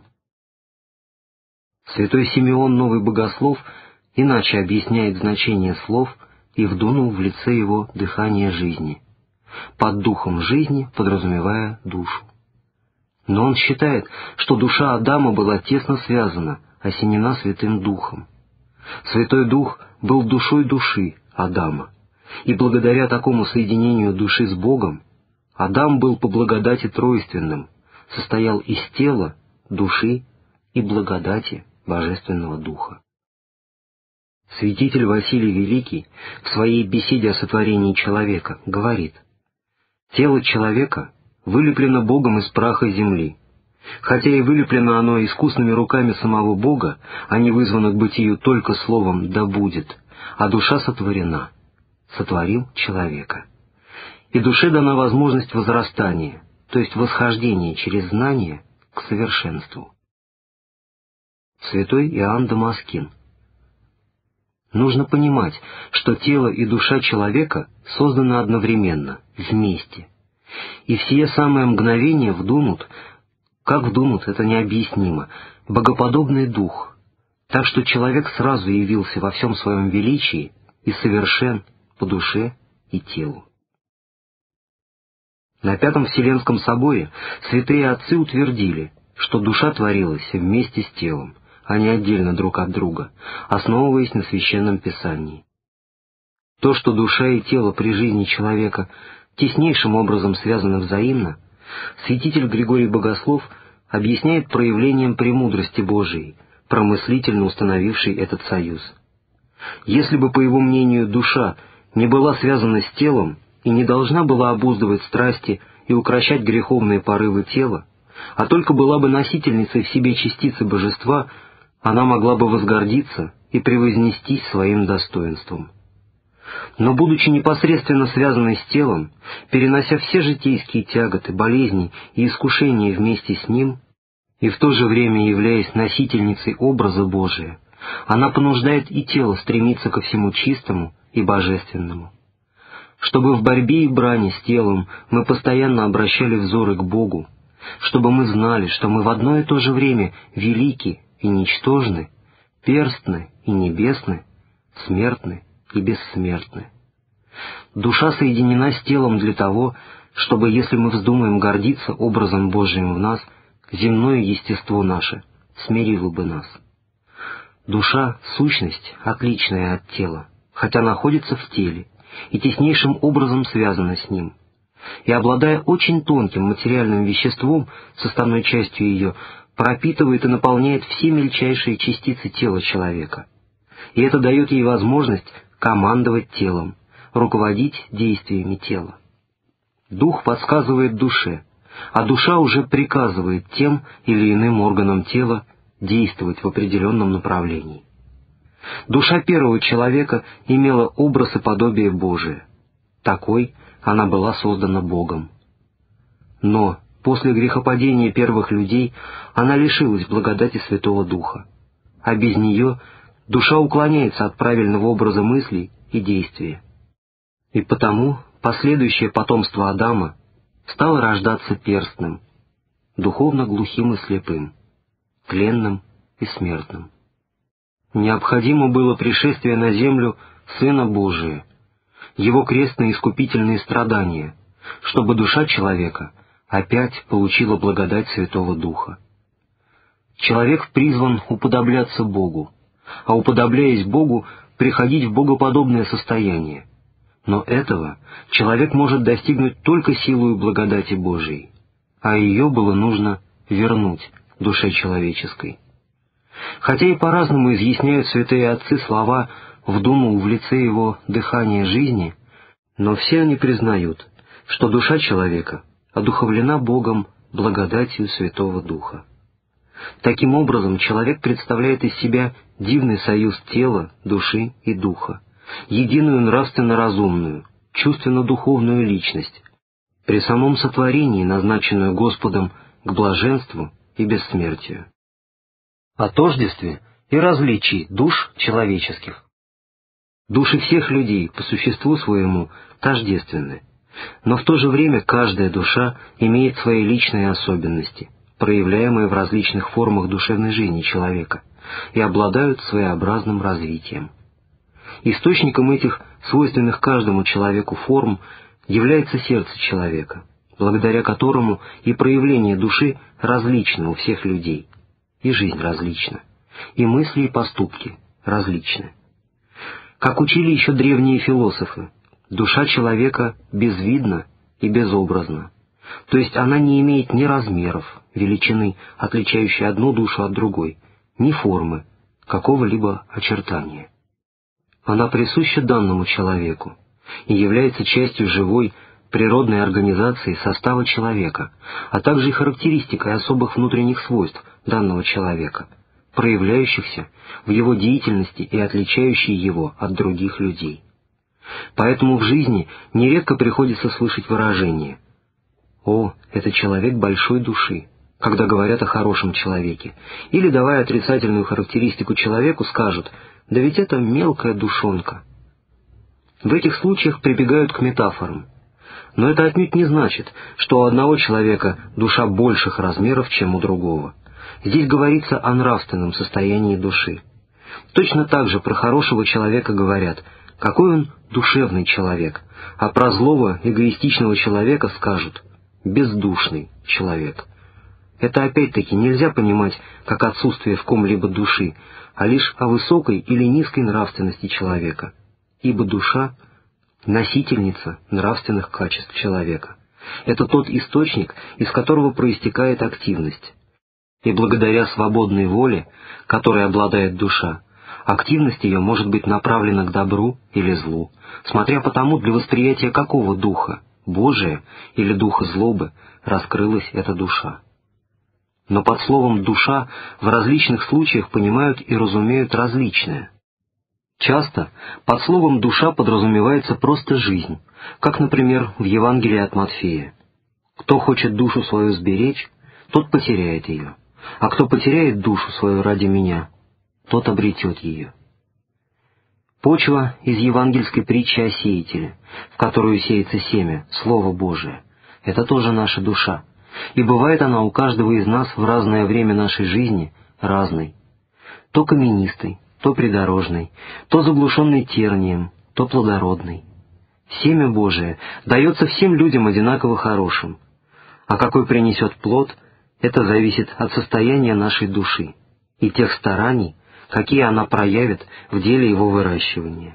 Святой Симеон Новый Богослов иначе объясняет значение слов «и вдунул в лице его дыхание жизни», под духом жизни подразумевая душу. Но он считает, что душа Адама была тесно связана, осенена Святым Духом. Святой Дух был душой души Адама, и благодаря такому соединению души с Богом Адам был по благодати тройственным, состоял из тела, души и благодати Божественного Духа. Святитель Василий Великий в своей беседе о сотворении человека говорит: «Тело человека вылеплено Богом из праха земли. Хотя и вылеплено оно искусными руками самого Бога, а не вызвано к бытию только словом «да будет», а душа сотворена, сотворил человека. И душе дана возможность возрастания, то есть восхождения через знание к совершенству». Святой Иоанн Дамаскин. Нужно понимать, что тело и душа человека созданы одновременно, вместе. И в сие самое мгновение вдунут, как вдунут, это необъяснимо, богоподобный дух, так что человек сразу явился во всем своем величии и совершен по душе и телу. На Пятом Вселенском соборе святые отцы утвердили, что душа творилась вместе с телом, а не отдельно друг от друга, основываясь на Священном Писании. То, что душа и тело при жизни человека теснейшим образом связаны взаимно, святитель Григорий Богослов объясняет проявлением премудрости Божией, промыслительно установившей этот союз. Если бы, по его мнению, душа не была связана с телом и не должна была обуздывать страсти и укрощать греховные порывы тела, а только была бы носительницей в себе частицы божества, она могла бы возгордиться и превознестись своим достоинством. Но, будучи непосредственно связанной с телом, перенося все житейские тяготы, болезни и искушения вместе с ним, и в то же время являясь носительницей образа Божия, она понуждает и тело стремиться ко всему чистому и божественному. Чтобы в борьбе и брани с телом мы постоянно обращали взоры к Богу, чтобы мы знали, что мы в одно и то же время велики и ничтожны, перстны и небесны, смертны и бессмертны. Душа соединена с телом для того, чтобы, если мы вздумаем гордиться образом Божиим в нас, земное естество наше смирило бы нас. Душа — сущность, отличная от тела, хотя находится в теле и теснейшим образом связана с ним, и, обладая очень тонким материальным веществом, составной частью ее, пропитывает и наполняет все мельчайшие частицы тела человека. И это дает ей возможность командовать телом, руководить действиями тела. Дух подсказывает душе, а душа уже приказывает тем или иным органам тела действовать в определенном направлении. Душа первого человека имела образ и подобие Божие. Такой она была создана Богом. Но после грехопадения первых людей она лишилась благодати Святого Духа, а без нее душа уклоняется от правильного образа мыслей и действия. И потому последующее потомство Адама стало рождаться перстным, духовно глухим и слепым, тленным и смертным. Необходимо было пришествие на землю Сына Божия, Его крестные искупительные страдания, чтобы душа человека опять получила благодать Святого Духа. Человек призван уподобляться Богу, а уподобляясь Богу, приходить в богоподобное состояние. Но этого человек может достигнуть только силою благодати Божией, а ее было нужно вернуть душе человеческой. Хотя и по-разному изъясняют святые отцы слова «вдунул в лице его дыхание жизни», но все они признают, что душа человека одуховлена Богом благодатью Святого Духа. Таким образом, человек представляет из себя дивный союз тела, души и духа, единую нравственно-разумную, чувственно-духовную личность, при самом сотворении, назначенную Господом к блаженству и бессмертию. О тождестве и различии душ человеческих. Души всех людей по существу своему тождественны, но в то же время каждая душа имеет свои личные особенности, проявляемые в различных формах душевной жизни человека, и обладают своеобразным развитием. Источником этих свойственных каждому человеку форм является сердце человека, благодаря которому и проявление души различно у всех людей, и жизнь различна, и мысли и поступки различны. Как учили еще древние философы, душа человека безвидна и безобразна, то есть она не имеет ни размеров, величины, отличающей одну душу от другой, ни формы, какого-либо очертания. Она присуща данному человеку и является частью живой, природной организации состава человека, а также и характеристикой особых внутренних свойств данного человека, проявляющихся в его деятельности и отличающей его от других людей. Поэтому в жизни нередко приходится слышать выражение «О, это человек большой души», когда говорят о хорошем человеке, или, давая отрицательную характеристику человеку, скажут «Да ведь это мелкая душонка». В этих случаях прибегают к метафорам. Но это отнюдь не значит, что у одного человека душа больших размеров, чем у другого. Здесь говорится о нравственном состоянии души. Точно так же про хорошего человека говорят Какой он душевный человек, а про злого, эгоистичного человека скажут «бездушный человек». Это опять-таки нельзя понимать как отсутствие в ком-либо души, а лишь о высокой или низкой нравственности человека, ибо душа — носительница нравственных качеств человека. Это тот источник, из которого проистекает активность. И благодаря свободной воле, которой обладает душа, активность ее может быть направлена к добру или злу, смотря по тому, для восприятия какого духа, Божия или духа злобы, раскрылась эта душа. Но под словом «душа» в различных случаях понимают и разумеют различное. Часто под словом «душа» подразумевается просто жизнь, как, например, в Евангелии от Матфея. «Кто хочет душу свою сберечь, тот потеряет ее, а кто потеряет душу свою ради меня, тот обретет ее». Почва из евангельской притчи о сеятеле, в которую сеется семя, Слово Божие, это тоже наша душа, и бывает она у каждого из нас в разное время нашей жизни разной. То каменистой, то придорожной, то заглушенной тернием, то плодородной. Семя Божие дается всем людям одинаково хорошим, а какой принесет плод, это зависит от состояния нашей души и тех стараний, какие она проявит в деле его выращивания.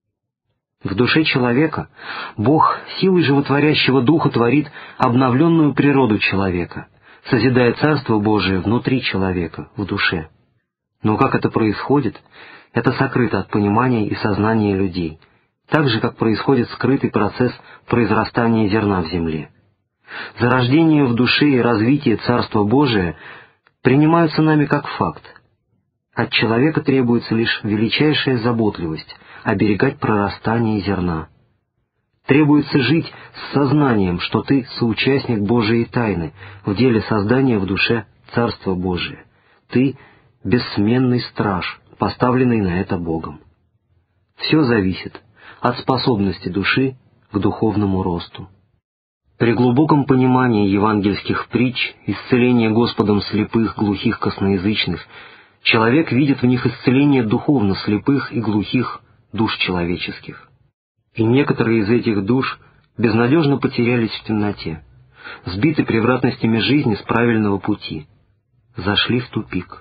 В душе человека Бог силой животворящего духа творит обновленную природу человека, созидая Царство Божие внутри человека, в душе. Но как это происходит, это сокрыто от понимания и сознания людей, так же, как происходит скрытый процесс произрастания зерна в земле. Зарождение в душе и развитие Царства Божия принимаются нами как факт. От человека требуется лишь величайшая заботливость оберегать прорастание зерна. Требуется жить с сознанием, что ты соучастник Божией тайны в деле создания в душе Царства Божия. Ты — бессменный страж, поставленный на это Богом. Все зависит от способности души к духовному росту. При глубоком понимании евангельских притч, исцеления Господом слепых, глухих, косноязычных, человек видит в них исцеление духовно слепых и глухих душ человеческих. И некоторые из этих душ безнадежно потерялись в темноте, сбиты превратностями жизни с правильного пути, зашли в тупик.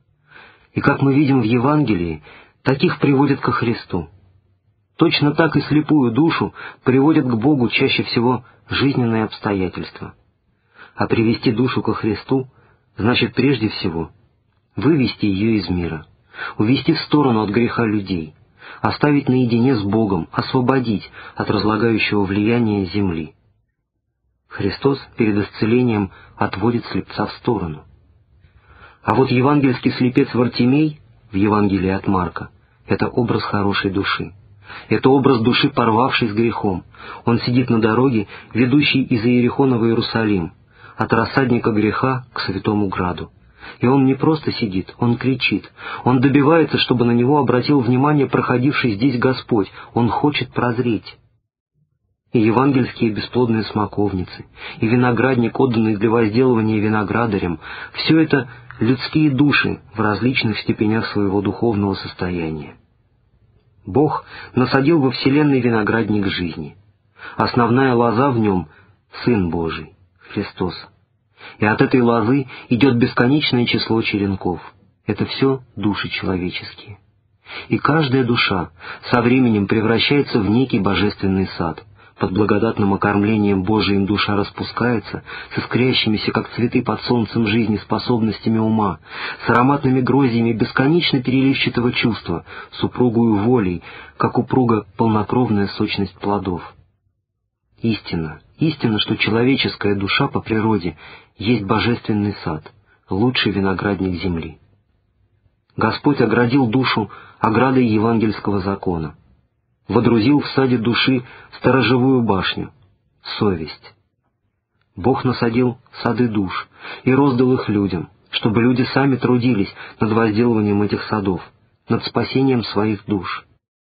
И как мы видим в Евангелии, таких приводят ко Христу. Точно так и слепую душу приводят к Богу чаще всего жизненные обстоятельства. А привести душу ко Христу значит прежде всего вывести ее из мира, увести в сторону от греха людей, оставить наедине с Богом, освободить от разлагающего влияния земли. Христос перед исцелением отводит слепца в сторону. А вот евангельский слепец Вартимей в Евангелии от Марка — это образ хорошей души. Это образ души, порвавшей с грехом. Он сидит на дороге, ведущей из Иерихона в Иерусалим, от рассадника греха к Святому Граду. И он не просто сидит, он кричит. Он добивается, чтобы на него обратил внимание проходивший здесь Господь. Он хочет прозреть. И евангельские бесплодные смоковницы, и виноградник, отданный для возделывания виноградарем — все это людские души в различных степенях своего духовного состояния. Бог насадил во вселенной виноградник жизни. Основная лоза в нем — Сын Божий, Христос. И от этой лозы идет бесконечное число черенков. Это все души человеческие. И каждая душа со временем превращается в некий божественный сад. Под благодатным окормлением Божиим душа распускается, с искрящимися, как цветы под солнцем жизни, способностями ума, с ароматными гроздьями бесконечно переливчатого чувства, с упругою волей, как упруга полнокровная сочность плодов. Истинно, что человеческая душа по природе есть божественный сад, лучший виноградник земли. Господь оградил душу оградой евангельского закона, водрузил в саде души сторожевую башню — совесть. Бог насадил сады душ и роздал их людям, чтобы люди сами трудились над возделыванием этих садов, над спасением своих душ.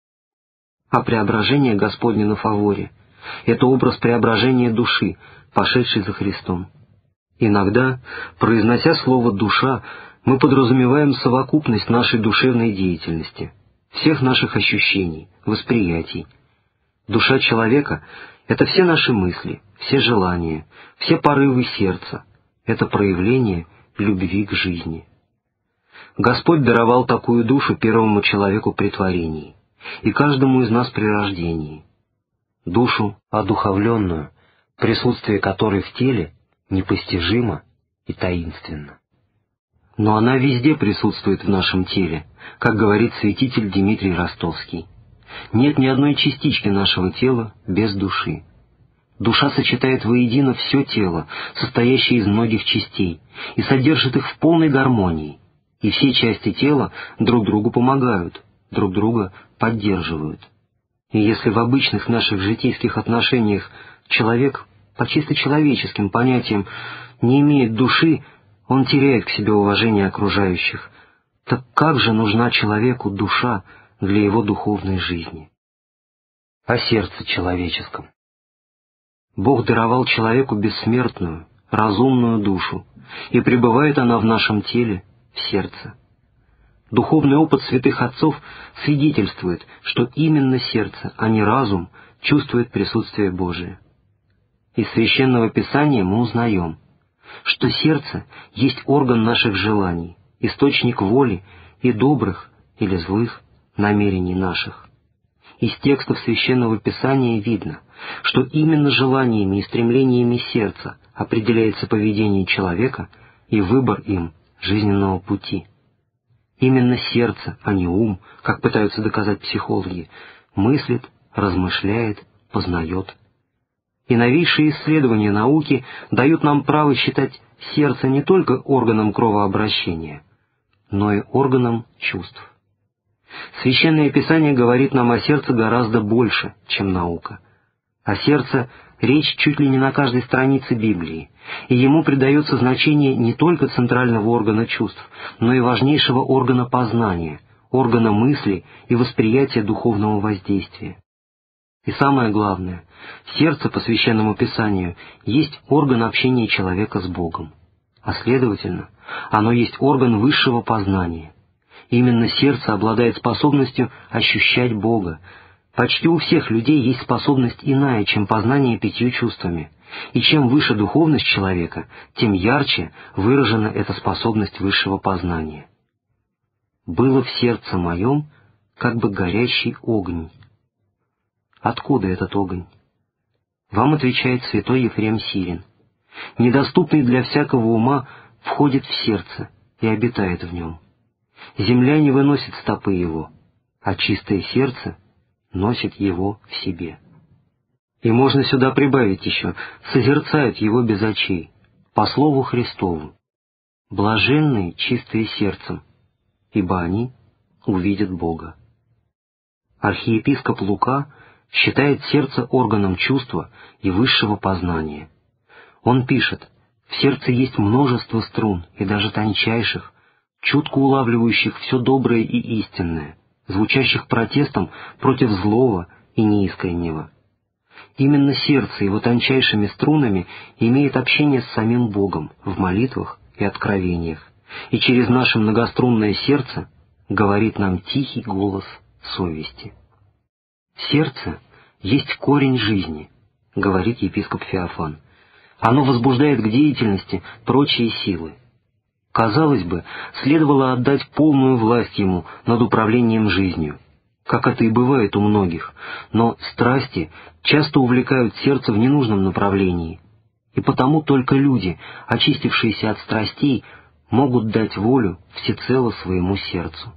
А преображение Господне на фаворе — это образ преображения души, пошедшей за Христом. Иногда, произнося слово «душа», мы подразумеваем совокупность нашей душевной деятельности. всех наших ощущений, восприятий. Душа человека — это все наши мысли, все желания, все порывы сердца, это проявление любви к жизни. Господь даровал такую душу первому человеку при творении и каждому из нас при рождении. Душу одуховленную, присутствие которой в теле непостижимо и таинственно. Но она везде присутствует в нашем теле, как говорит святитель Дмитрий Ростовский. Нет ни одной частички нашего тела без души. Душа сочетает воедино все тело, состоящее из многих частей, и содержит их в полной гармонии, и все части тела друг другу помогают, друг друга поддерживают. И если в обычных наших житейских отношениях человек по чисто человеческим понятиям не имеет души, он теряет к себе уважение окружающих, так как же нужна человеку душа для его духовной жизни? О сердце человеческом. Бог даровал человеку бессмертную, разумную душу, и пребывает она в нашем теле, в сердце. Духовный опыт святых отцов свидетельствует, что именно сердце, а не разум, чувствует присутствие Божие. Из Священного Писания мы узнаем, что сердце есть орган наших желаний, источник воли и добрых или злых намерений наших. Из текстов Священного Писания видно, что именно желаниями и стремлениями сердца определяется поведение человека и выбор им жизненного пути. Именно сердце, а не ум, как пытаются доказать психологи, мыслит, размышляет, познает. И новейшие исследования науки дают нам право считать сердце не только органом кровообращения, но и органом чувств. Священное Писание говорит нам о сердце гораздо больше, чем наука. О сердце речь чуть ли не на каждой странице Библии, и ему придается значение не только центрального органа чувств, но и важнейшего органа познания, органа мысли и восприятия духовного воздействия. И самое главное, сердце по Священному Писанию есть орган общения человека с Богом, а следовательно, оно есть орган высшего познания. Именно сердце обладает способностью ощущать Бога. Почти у всех людей есть способность иная, чем познание 5 чувствами. И чем выше духовность человека, тем ярче выражена эта способность высшего познания. «Было в сердце моем, как бы горящий огонь». Откуда этот огонь? Вам отвечает святой Ефрем Сирин. Недоступный для всякого ума входит в сердце и обитает в нем. Земля не выносит стопы его, а чистое сердце носит его в себе. И можно сюда прибавить еще: созерцают его без очей, по слову Христову. Блаженные, чистые сердцем, ибо они увидят Бога. Архиепископ Лука считает сердце органом чувства и высшего познания. Он пишет: «В сердце есть множество струн, и даже тончайших, чутко улавливающих все доброе и истинное, звучащих протестом против злого и неискреннего. Именно сердце его тончайшими струнами имеет общение с самим Богом в молитвах и откровениях, и через наше многострунное сердце говорит нам тихий голос совести». «Сердце есть корень жизни», — говорит епископ Феофан. «Оно возбуждает к деятельности прочие силы. Казалось бы, следовало отдать полную власть ему над управлением жизнью, как это и бывает у многих, но страсти часто увлекают сердце в ненужном направлении, и потому только люди, очистившиеся от страстей, могут дать волю всецело своему сердцу.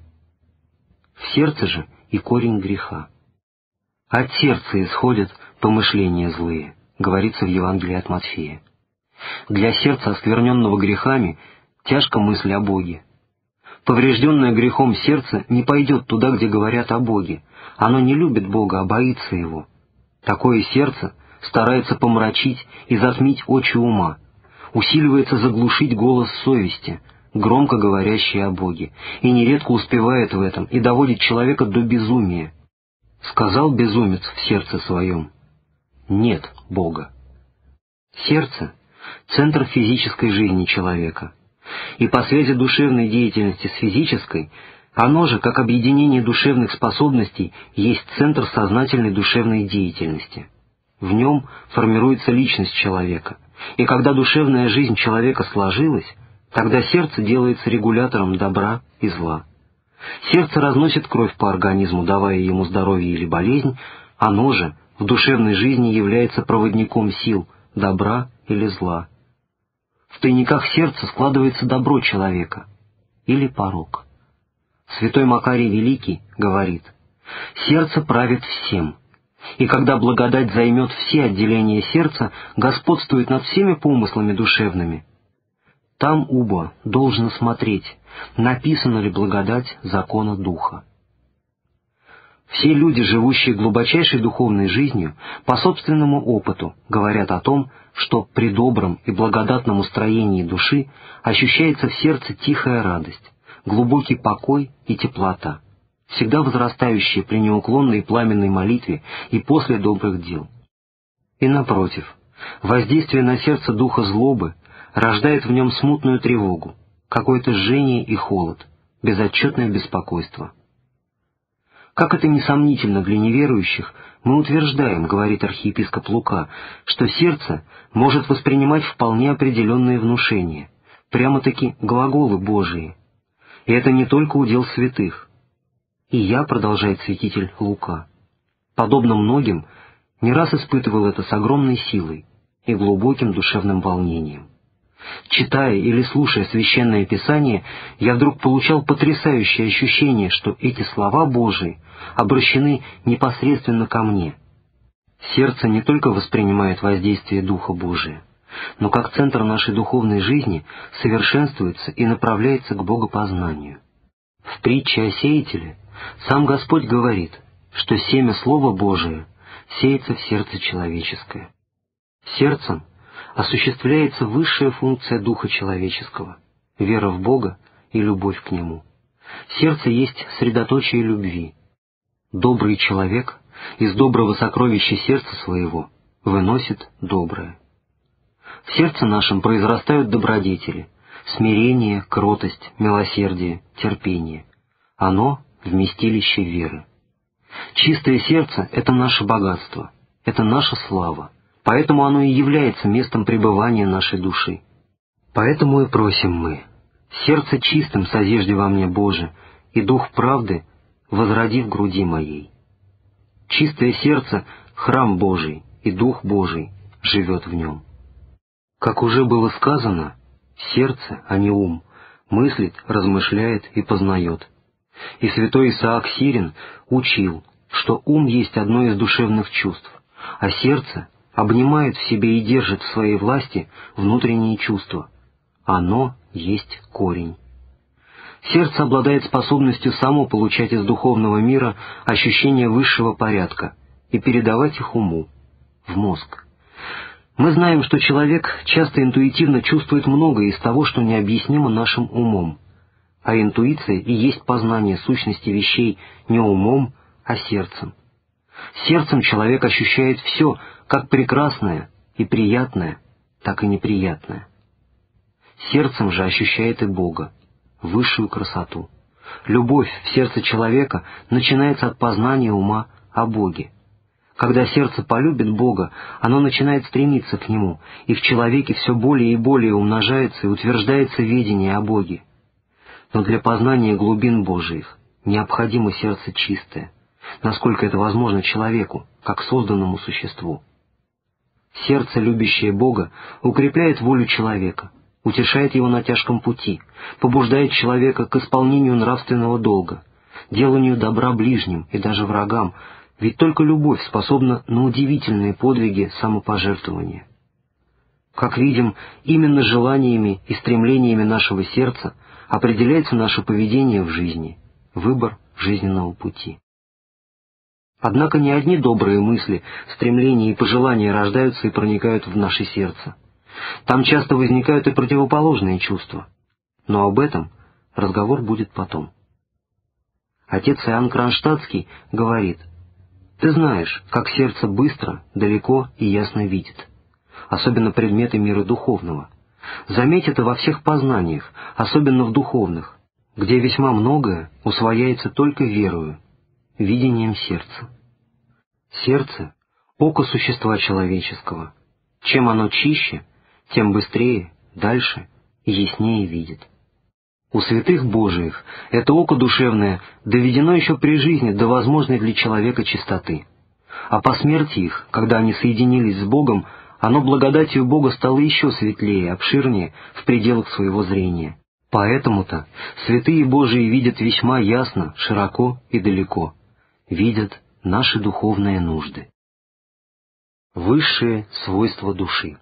В сердце же и корень греха. От сердца исходят помышления злые, говорится в Евангелии от Матфея. Для сердца, оскверненного грехами, тяжко мысль о Боге. Поврежденное грехом сердце не пойдет туда, где говорят о Боге. Оно не любит Бога, а боится Его. Такое сердце старается помрачить и затмить очи ума, усиливается заглушить голос совести, громко говорящий о Боге, и нередко успевает в этом и доводит человека до безумия. Сказал безумец в сердце своем: «Нет Бога». Сердце — центр физической жизни человека, и по связи душевной деятельности с физической Оно же, как объединение душевных способностей, есть центр сознательной душевной деятельности. В нем формируется личность человека, и когда душевная жизнь человека сложилась, тогда сердце делается регулятором добра и зла. Сердце разносит кровь по организму, давая ему здоровье или болезнь, оно же в душевной жизни является проводником сил добра или зла. В тайниках сердца складывается добро человека или порок. Святой Макарий Великий говорит: «Сердце правит всем, и когда благодать займет все отделения сердца, господствует над всеми помыслами душевными. Там убо должно смотреть, написана ли благодать закона Духа». Все люди, живущие глубочайшей духовной жизнью, по собственному опыту говорят о том, что при добром и благодатном устроении души ощущается в сердце тихая радость, глубокий покой и теплота, всегда возрастающие при неуклонной пламенной молитве и после добрых дел. И напротив, воздействие на сердце духа злобы рождает в нем смутную тревогу, какое-то жжение и холод, безотчетное беспокойство. Как это несомнительно для неверующих, мы утверждаем, говорит архиепископ Лука, что сердце может воспринимать вполне определенные внушения, прямо-таки глаголы Божии. И это не только удел святых. И я, продолжает святитель Лука, подобно многим, не раз испытывал это с огромной силой и глубоким душевным волнением. Читая или слушая Священное Писание, я вдруг получал потрясающее ощущение, что эти слова Божии обращены непосредственно ко мне. Сердце не только воспринимает воздействие Духа Божия, но как центр нашей духовной жизни совершенствуется и направляется к богопознанию. В притче о сеятеле сам Господь говорит, что семя Слова Божия сеется в сердце человеческое. Сердцем осуществляется высшая функция духа человеческого — вера в Бога и любовь к Нему. Сердце есть средоточие любви. Добрый человек из доброго сокровища сердца своего выносит доброе. В сердце нашем произрастают добродетели — смирение, кротость, милосердие, терпение. Оно — вместилище веры. Чистое сердце — это наше богатство, это наша слава. Поэтому оно и является местом пребывания нашей души. Поэтому и просим мы: «Сердце чистым созижди во мне, Боже, и дух правды возроди в груди моей». Чистое сердце — храм Божий, и Дух Божий живет в нем. Как уже было сказано, сердце, а не ум, мыслит, размышляет и познает. И святой Исаак Сирин учил, что ум есть одно из душевных чувств, а сердце обнимает в себе и держит в своей власти внутренние чувства. Оно есть корень. Сердце обладает способностью само получать из духовного мира ощущения высшего порядка и передавать их уму, в мозг. Мы знаем, что человек часто интуитивно чувствует многое из того, что необъяснимо нашим умом, а интуиция и есть познание сущности вещей не умом, а сердцем. Сердцем человек ощущает все, как прекрасное и приятное, так и неприятное. Сердцем же ощущает и Бога, высшую красоту. Любовь в сердце человека начинается от познания ума о Боге. Когда сердце полюбит Бога, оно начинает стремиться к Нему, и в человеке все более и более умножается и утверждается ведение о Боге. Но для познания глубин Божиих необходимо сердце чистое, насколько это возможно человеку, как созданному существу. Сердце, любящее Бога, укрепляет волю человека, утешает его на тяжком пути, побуждает человека к исполнению нравственного долга, деланию добра ближним и даже врагам, ведь только любовь способна на удивительные подвиги самопожертвования. Как видим, именно желаниями и стремлениями нашего сердца определяется наше поведение в жизни, выбор жизненного пути. Однако не одни добрые мысли, стремления и пожелания рождаются и проникают в наше сердце. Там часто возникают и противоположные чувства. Но об этом разговор будет потом. Отец Иоанн Кронштадтский говорит: «Ты знаешь, как сердце быстро, далеко и ясно видит, особенно предметы мира духовного. Заметь это во всех познаниях, особенно в духовных. где весьма многое усвояется только верою, видением сердца. Сердце — око существа человеческого. Чем оно чище, тем быстрее, дальше и яснее видит. У святых Божиих это око душевное доведено еще при жизни до возможной для человека чистоты, а по смерти их, когда они соединились с Богом, оно благодатью Бога стало еще светлее, обширнее в пределах своего зрения. Поэтому-то святые Божии видят весьма ясно, широко и далеко, видят наши духовные нужды. Высшие свойства души.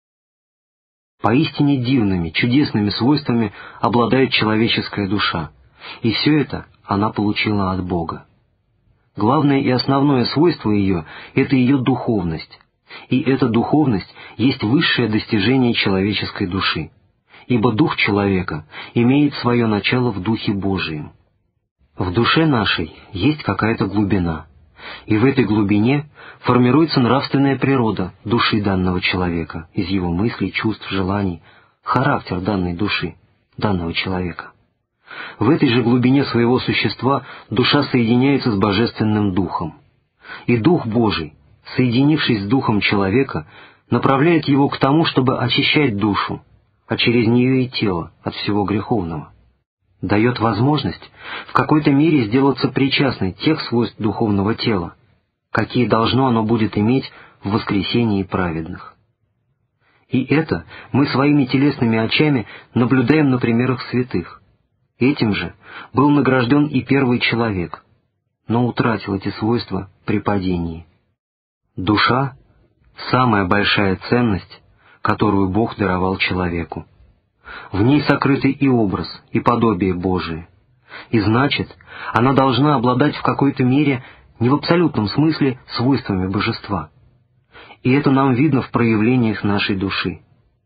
Поистине дивными, чудесными свойствами обладает человеческая душа, и все это она получила от Бога. Главное и основное свойство ее — это ее духовность, и эта духовность есть высшее достижение человеческой души, ибо дух человека имеет свое начало в Духе Божием. В душе нашей есть какая-то глубина, и в этой глубине формируется нравственная природа души данного человека, из его мыслей, чувств, желаний, характер данной души, данного человека. В этой же глубине своего существа душа соединяется с Божественным Духом. И Дух Божий, соединившись с Духом человека, направляет его к тому, чтобы очищать душу, а через нее и тело от всего греховного. Дает возможность в какой-то мере сделаться причастной тех свойств духовного тела, какие должно оно будет иметь в воскресении праведных. И это мы своими телесными очами наблюдаем на примерах святых. Этим же был награжден и первый человек, но утратил эти свойства при падении. Душа — самая большая ценность, которую Бог даровал человеку. В ней сокрыты и образ, и подобие Божие, и значит, она должна обладать в какой-то мере, не в абсолютном смысле, свойствами божества. И это нам видно в проявлениях нашей души.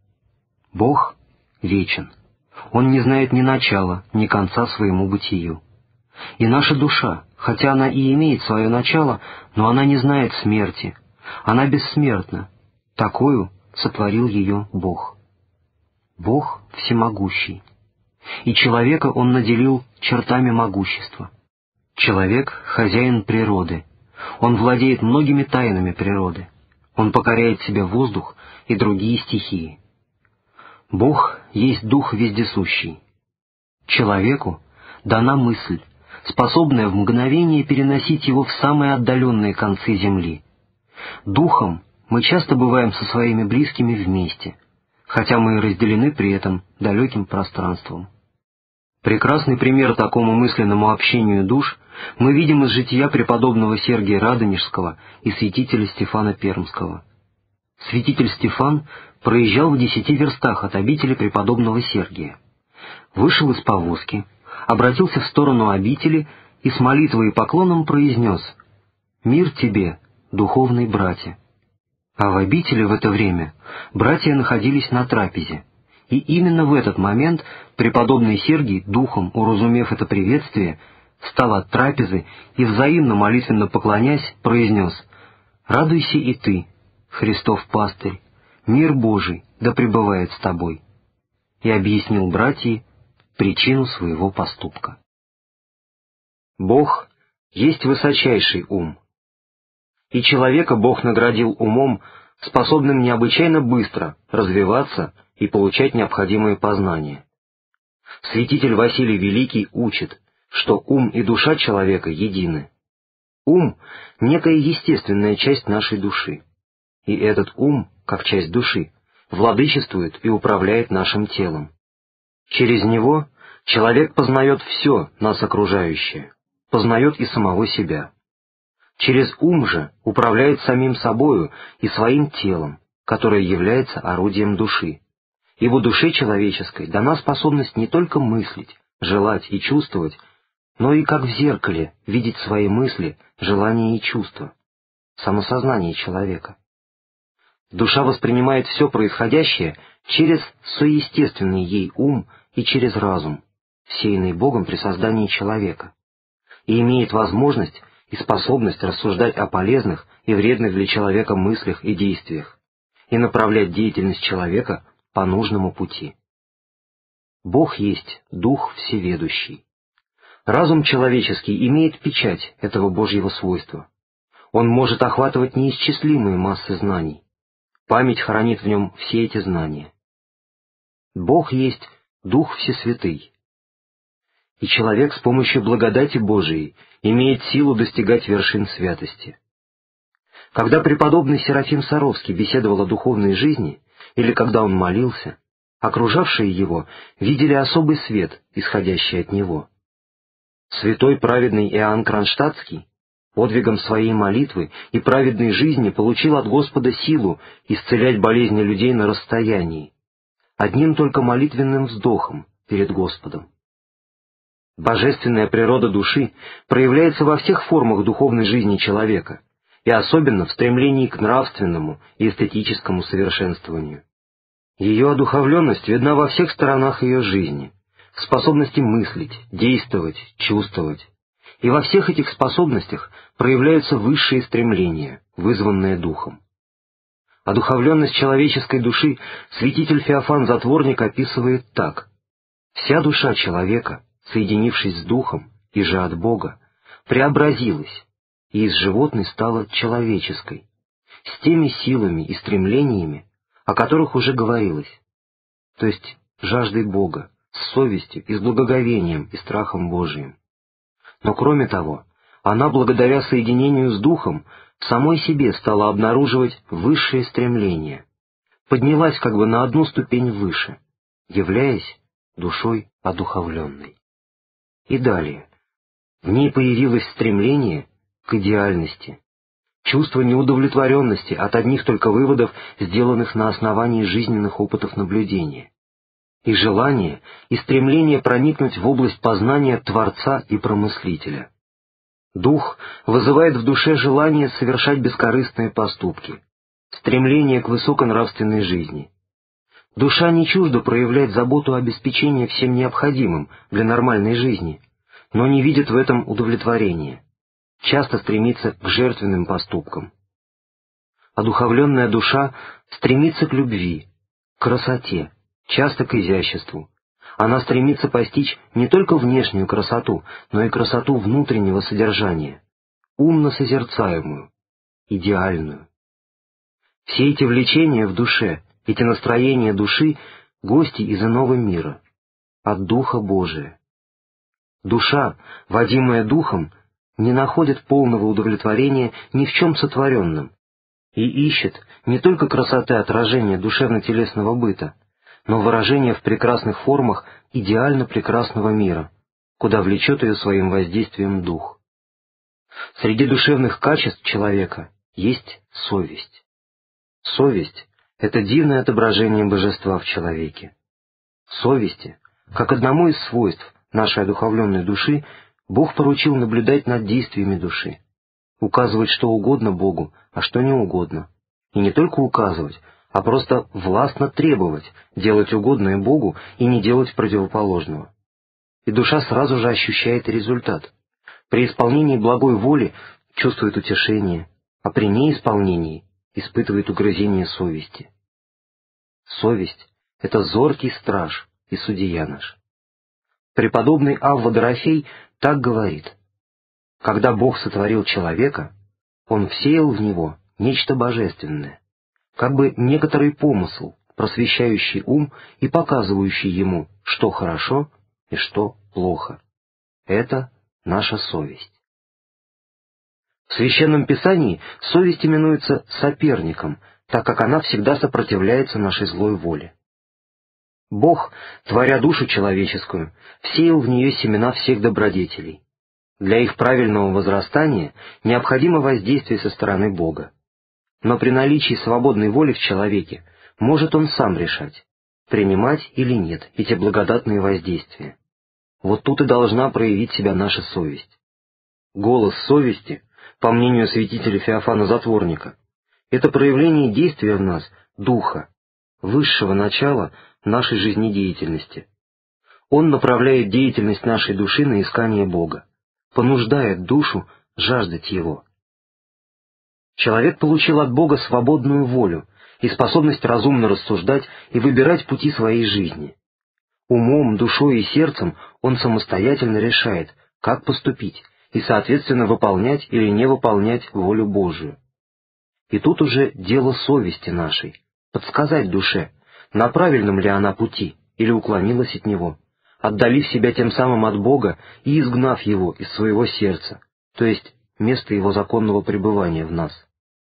Бог вечен. Он не знает ни начала, ни конца своему бытию. И наша душа, хотя она и имеет свое начало, но она не знает смерти. Она бессмертна. Такою сотворил ее Бог. Бог всемогущий. И человека Он наделил чертами могущества. Человек — хозяин природы. Он владеет многими тайнами природы. Он покоряет себе воздух и другие стихии. Бог есть Дух вездесущий. Человеку дана мысль, способная в мгновение переносить его в самые отдаленные концы земли. Духом мы часто бываем со своими близкими вместе, хотя мы и разделены при этом далеким пространством. Прекрасный пример такому мысленному общению душ мы видим из жития преподобного Сергия Радонежского и святителя Стефана Пермского. Святитель Стефан проезжал в 10 верстах от обители преподобного Сергия. Вышел из повозки, обратился в сторону обители и с молитвой и поклоном произнес: «Мир тебе, духовный братья». А в обители в это время братья находились на трапезе, и именно в этот момент преподобный Сергий, духом уразумев это приветствие, встал от трапезы и, взаимно молитвенно поклонясь, произнес: «Радуйся и ты, Христов пастырь, мир Божий да пребывает с тобой», и объяснил братьям причину своего поступка. Бог есть высочайший ум, и человека Бог наградил умом, способным необычайно быстро развиваться и получать необходимые познания. Святитель Василий Великий учит, что ум и душа человека едины. Ум — некая естественная часть нашей души, и этот ум, как часть души, владычествует и управляет нашим телом. Через него человек познает все нас окружающее, познает и самого себя. Через ум же управляет самим собою и своим телом, которое является орудием души. Ибо душе человеческой дана способность не только мыслить, желать и чувствовать, но и как в зеркале видеть свои мысли, желания и чувства, самосознание человека. Душа воспринимает все происходящее через соестественный ей ум и через разум, всеянный Богом при создании человека, и имеет возможность и способность рассуждать о полезных и вредных для человека мыслях и действиях, и направлять деятельность человека по нужному пути. Бог есть Дух Всеведущий. Разум человеческий имеет печать этого Божьего свойства. Он может охватывать неисчислимые массы знаний. Память хранит в нем все эти знания. Бог есть Дух Всесвятый. И человек с помощью благодати Божией имеет силу достигать вершин святости. Когда преподобный Серафим Саровский беседовал о духовной жизни, или когда он молился, окружавшие его видели особый свет, исходящий от него. Святой праведный Иоанн Кронштадтский подвигом своей молитвы и праведной жизни получил от Господа силу исцелять болезни людей на расстоянии, одним только молитвенным вздохом перед Господом. Божественная природа души проявляется во всех формах духовной жизни человека, и особенно в стремлении к нравственному и эстетическому совершенствованию. Ее одуховленность видна во всех сторонах ее жизни, в способности мыслить, действовать, чувствовать. И во всех этих способностях проявляются высшие стремления, вызванные Духом. Одуховленность человеческой души святитель Феофан Затворник описывает так: «Вся душа человека, соединившись с Духом, и же от Бога, преобразилась, и из животной стала человеческой, с теми силами и стремлениями, о которых уже говорилось, то есть жаждой Бога, с совестью и с благоговением и страхом Божиим. Но кроме того, она, благодаря соединению с Духом, в самой себе стала обнаруживать высшие стремления, поднялась как бы на одну ступень выше, являясь душой одуховленной. И далее, в ней появилось стремление к идеальности, чувство неудовлетворенности от одних только выводов, сделанных на основании жизненных опытов наблюдения, и желание и стремление проникнуть в область познания Творца и Промыслителя. Дух вызывает в душе желание совершать бескорыстные поступки, стремление к высоконравственной жизни. Душа не чуждо проявлять заботу о обеспечении всем необходимым для нормальной жизни, но не видит в этом удовлетворения, часто стремится к жертвенным поступкам. Одуховленная душа стремится к любви, к красоте, часто к изяществу. Она стремится постичь не только внешнюю красоту, но и красоту внутреннего содержания, умно созерцаемую, идеальную. Все эти влечения в душе, эти настроения души — гости из иного мира, от Духа Божия. Душа, водимая Духом, не находит полного удовлетворения ни в чем сотворенном и ищет не только красоты отражения душевно-телесного быта, но выражение в прекрасных формах идеально прекрасного мира, куда влечет ее своим воздействием Дух. Среди душевных качеств человека есть совесть. Совесть — это дивное отображение божества в человеке. Совести, как одному из свойств нашей одуховленной души, Бог поручил наблюдать над действиями души, указывать, что угодно Богу, а что не угодно, и не только указывать, а просто властно требовать делать угодное Богу и не делать противоположного. И душа сразу же ощущает результат. При исполнении благой воли чувствует утешение, а при неисполнении испытывает угрызение совести. Совесть — это зоркий страж и судья наш. Преподобный Авва Дорофей так говорит: «Когда Бог сотворил человека, Он всеял в него нечто божественное, как бы некоторый помысл, просвещающий ум и показывающий ему, что хорошо и что плохо. Это наша совесть». В Священном Писании совесть именуется соперником, так как она всегда сопротивляется нашей злой воле. Бог, творя душу человеческую, всеял в нее семена всех добродетелей. Для их правильного возрастания необходимо воздействие со стороны Бога. Но при наличии свободной воли в человеке может он сам решать, принимать или нет эти благодатные воздействия. Вот тут и должна проявить себя наша совесть. Голос совести, по мнению святителя Феофана Затворника, это проявление действия в нас Духа, высшего начала нашей жизнедеятельности. Он направляет деятельность нашей души на искание Бога, понуждает душу жаждать Его. Человек получил от Бога свободную волю и способность разумно рассуждать и выбирать пути своей жизни. Умом, душой и сердцем он самостоятельно решает, как поступить, и, соответственно, выполнять или не выполнять волю Божию. И тут уже дело совести нашей, подсказать душе, на правильном ли она пути или уклонилась от него, отдалив себя тем самым от Бога и изгнав его из своего сердца, то есть место его законного пребывания в нас.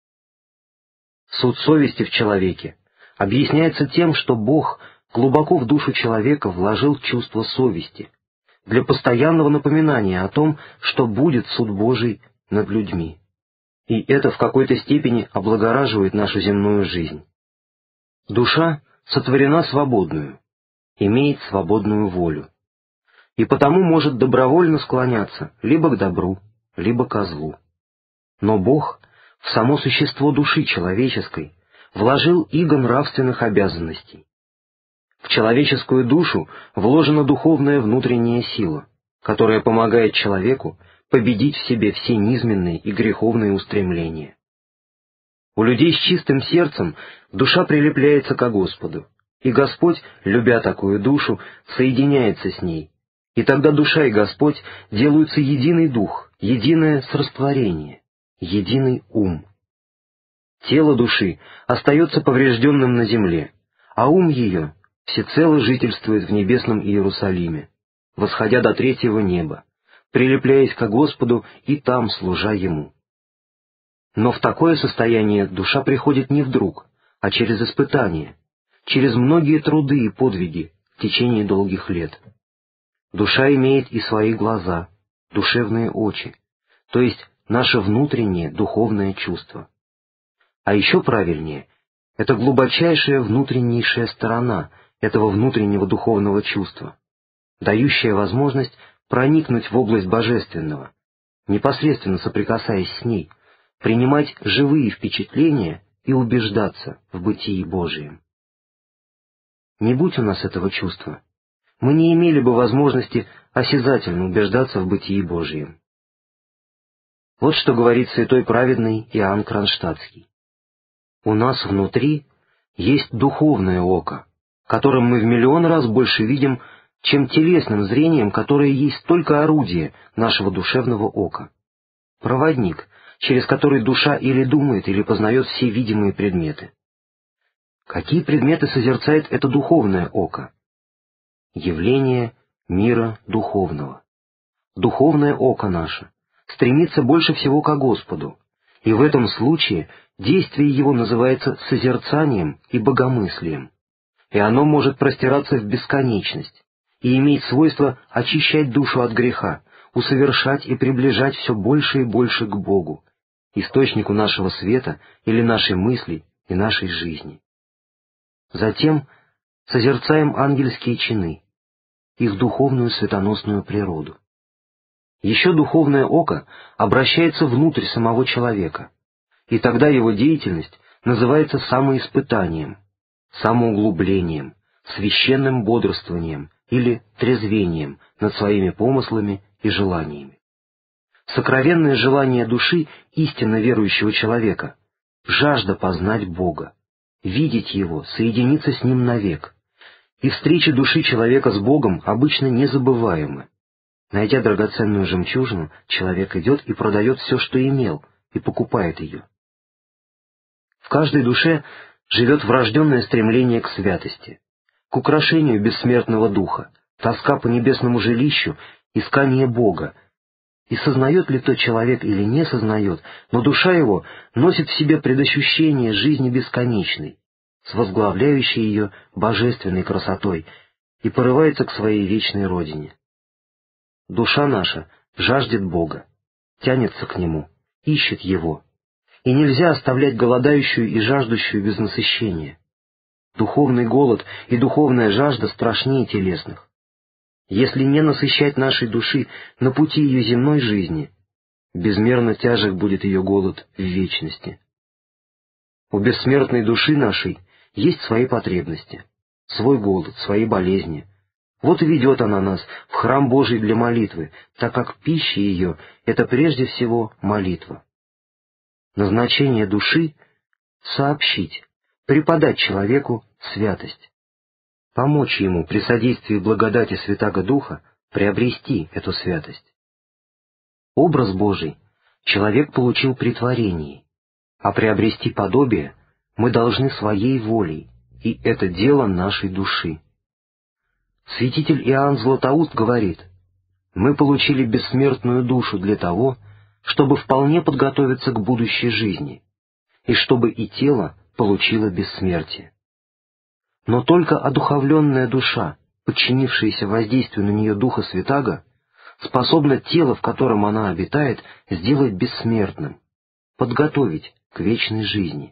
Суд совести в человеке объясняется тем, что Бог глубоко в душу человека вложил чувство совести для постоянного напоминания о том, что будет суд Божий над людьми. И это в какой-то степени облагораживает нашу земную жизнь. Душа сотворена свободную, имеет свободную волю, и потому может добровольно склоняться либо к добру, либо ко злу. Но Бог в само существо души человеческой вложил иго нравственных обязанностей. В человеческую душу вложена духовная внутренняя сила, которая помогает человеку победить в себе все низменные и греховные устремления. У людей с чистым сердцем душа прилепляется ко Господу, и Господь, любя такую душу, соединяется с ней, и тогда душа и Господь делаются единый дух, единое срастворение, единый ум. Тело души остается поврежденным на земле, а ум ее всецело жительствует в небесном Иерусалиме, восходя до третьего неба, прилепляясь ко Господу и там служа Ему. Но в такое состояние душа приходит не вдруг, а через испытания, через многие труды и подвиги в течение долгих лет. Душа имеет и свои глаза, душевные очи, то есть наше внутреннее духовное чувство. А еще правильнее, это глубочайшая внутреннейшая сторона этого внутреннего духовного чувства, дающая возможность проникнуть в область божественного, непосредственно соприкасаясь с ней, принимать живые впечатления и убеждаться в бытии Божием. Не будь у нас этого чувства, мы не имели бы возможности осязательно убеждаться в бытии Божием. Вот что говорит святой праведный Иоанн Кронштадтский. У нас внутри есть духовное око, которым мы в миллион раз больше видим, чем телесным зрением, которое есть только орудие нашего душевного ока. Проводник, через который душа или думает, или познает все видимые предметы. Какие предметы созерцает это духовное око? Явление мира духовного. Духовное око наше стремится больше всего ко Господу, и в этом случае действие его называется созерцанием и богомыслием, и оно может простираться в бесконечность и иметь свойство очищать душу от греха, усовершать и приближать все больше и больше к Богу, источнику нашего света или нашей мысли и нашей жизни. Затем созерцаем ангельские чины, их духовную светоносную природу. Еще духовное око обращается внутрь самого человека, и тогда его деятельность называется самоиспытанием, самоуглублением, священным бодрствованием или трезвением над своими помыслами и желаниями. Сокровенное желание души истинно верующего человека — жажда познать Бога, видеть Его, соединиться с Ним навек. И встречи души человека с Богом обычно незабываемы. Найдя драгоценную жемчужину, человек идет и продает все, что имел, и покупает ее. В каждой душе живет врожденное стремление к святости, к украшению бессмертного духа, тоска по небесному жилищу, искание Бога. И сознает ли тот человек или не сознает, но душа его носит в себе предощущение жизни бесконечной, с возглавляющей ее божественной красотой, и порывается к своей вечной родине. Душа наша жаждет Бога, тянется к Нему, ищет Его, и нельзя оставлять голодающую и жаждущую без насыщения. Духовный голод и духовная жажда страшнее телесных. Если не насыщать нашей души на пути ее земной жизни, безмерно тяжек будет ее голод в вечности. У бессмертной души нашей есть свои потребности, свой голод, свои болезни. Вот и ведет она нас в храм Божий для молитвы, так как пища ее — это прежде всего молитва. Назначение души — сообщить, преподать человеку святость. помочь ему при содействии благодати Святаго Духа приобрести эту святость. Образ Божий человек получил при творении, а приобрести подобие мы должны своей волей, и это дело нашей души. Святитель Иоанн Златоуст говорит: «Мы получили бессмертную душу для того, чтобы вполне подготовиться к будущей жизни, и чтобы и тело получило бессмертие. Но только одуховленная душа, подчинившаяся воздействию на нее Духа Святаго, способна тело, в котором она обитает, сделать бессмертным, подготовить к вечной жизни».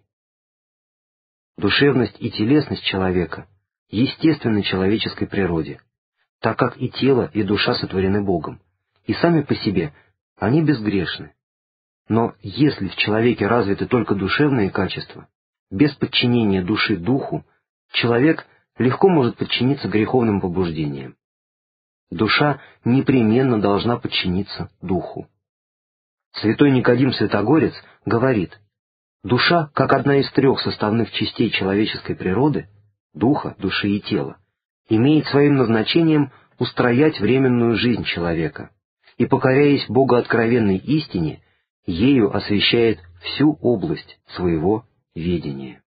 Душевность и телесность человека естественны человеческой природе, так как и тело, и душа сотворены Богом, и сами по себе они безгрешны. Но если в человеке развиты только душевные качества, без подчинения души духу, человек легко может подчиниться греховным побуждениям. Душа непременно должна подчиниться духу. Святой Никодим Святогорец говорит: душа, как одна из 3 составных частей человеческой природы, духа, души и тела, имеет своим назначением устроять временную жизнь человека, и, покоряясь богооткровенной истине, ею освещает всю область своего ведения.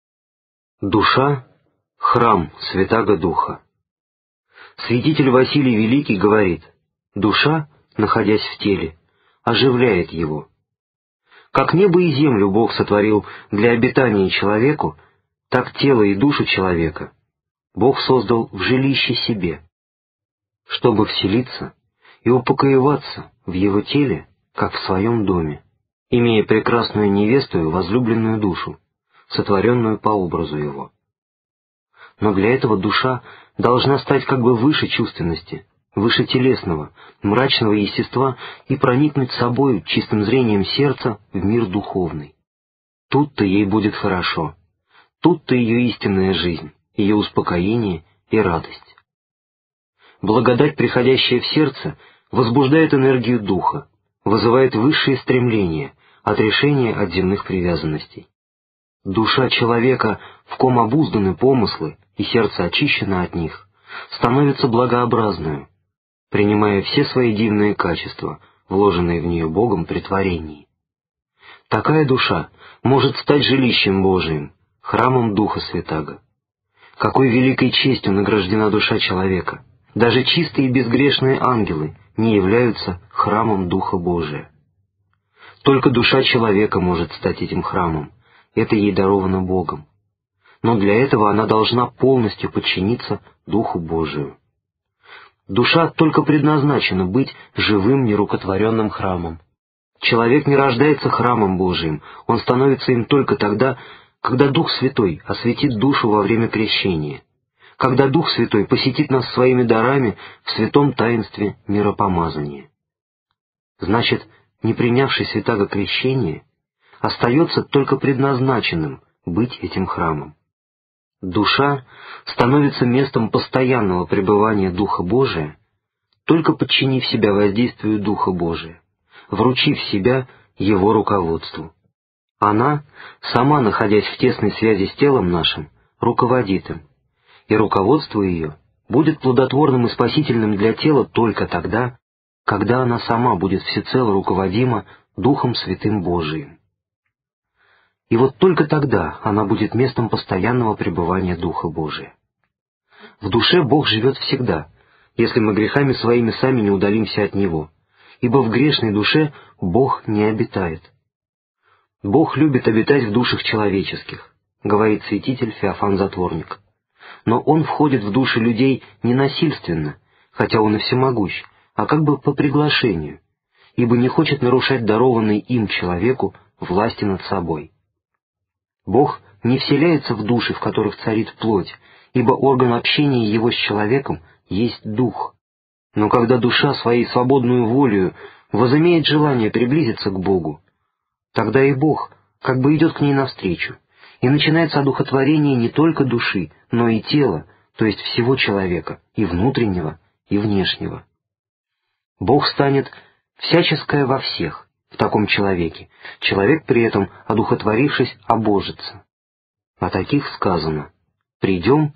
Душа — храм Святаго Духа. Святитель Василий Великий говорит: душа, находясь в теле, оживляет его. Как небо и землю Бог сотворил для обитания человеку, так тело и душу человека Бог создал в жилище себе, чтобы вселиться и упокоиваться в его теле, как в своем доме, имея прекрасную невесту и возлюбленную душу, сотворенную по образу его. Но для этого душа должна стать как бы выше чувственности, выше телесного, мрачного естества и проникнуть собою чистым зрением сердца в мир духовный. Тут-то ей будет хорошо, тут-то ее истинная жизнь, ее успокоение и радость. Благодать, приходящая в сердце, возбуждает энергию духа, вызывает высшие стремления, отрешение от земных привязанностей. Душа человека, в ком обузданы помыслы и сердце очищено от них, становится благообразную, принимая все свои дивные качества, вложенные в нее Богом при творении. Такая душа может стать жилищем Божиим, храмом Духа Святаго. Какой великой честью награждена душа человека! Даже чистые и безгрешные ангелы не являются храмом Духа Божия. Только душа человека может стать этим храмом, это ей даровано Богом. Но для этого она должна полностью подчиниться Духу Божию. Душа только предназначена быть живым нерукотворенным храмом. Человек не рождается храмом Божиим, он становится им только тогда, когда Дух Святой осветит душу во время крещения, когда Дух Святой посетит нас своими дарами в святом таинстве миропомазания. Значит, не принявший Святаго крещение остается только предназначенным быть этим храмом. Душа становится местом постоянного пребывания Духа Божия, только подчинив себя воздействию Духа Божия, вручив себя Его руководству. Она, сама находясь в тесной связи с телом нашим, руководит им, и руководство ее будет плодотворным и спасительным для тела только тогда, когда она сама будет всецело руководима Духом Святым Божиим. И вот только тогда она будет местом постоянного пребывания Духа Божия. В душе Бог живет всегда, если мы грехами своими сами не удалимся от Него, ибо в грешной душе Бог не обитает. Бог любит обитать в душах человеческих, говорит святитель Феофан Затворник. Но Он входит в души людей не насильственно, хотя Он и всемогущ, а как бы по приглашению, ибо не хочет нарушать дарованной им человеку власти над собой. Бог не вселяется в души, в которых царит плоть, ибо орган общения Его с человеком есть дух. Но когда душа своей свободную волею возымеет желание приблизиться к Богу, тогда и Бог как бы идет к ней навстречу, и начинается одухотворение не только души, но и тела, то есть всего человека, и внутреннего, и внешнего. Бог станет всяческое во всех, в таком человеке, человек при этом, одухотворившись, обожится. О таких сказано: «Придем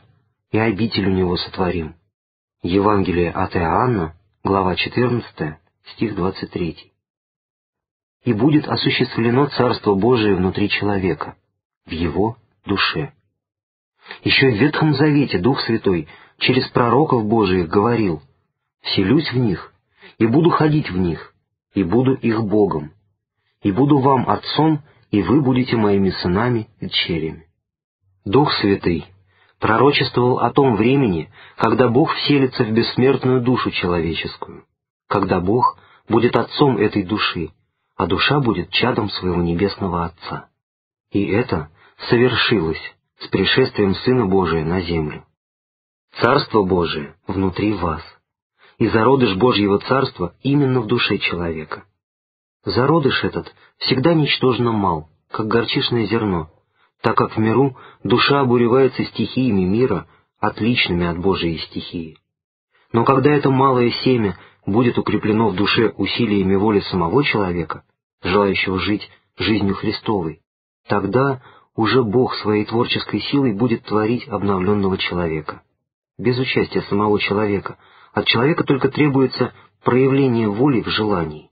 и обитель у него сотворим». Евангелие от Иоанна, глава 14, стих 23. «И будет осуществлено Царство Божие внутри человека, в его душе». Еще в Ветхом Завете Дух Святой через пророков Божиих говорил: «Вселюсь в них, и буду ходить в них, и буду их Богом, и буду вам Отцом, и вы будете моими сынами и дщерями». Дух Святый пророчествовал о том времени, когда Бог вселится в бессмертную душу человеческую, когда Бог будет Отцом этой души, а душа будет чадом своего Небесного Отца. И это совершилось с пришествием Сына Божия на землю. Царство Божие внутри вас, и зародыш Божьего Царства именно в душе человека. Зародыш этот всегда ничтожно мал, как горчичное зерно, так как в миру душа обуревается стихиями мира, отличными от Божией стихии. Но когда это малое семя будет укреплено в душе усилиями воли самого человека, желающего жить жизнью Христовой, тогда уже Бог своей творческой силой будет творить обновленного человека. Без участия самого человека, от человека только требуется проявление воли в желании.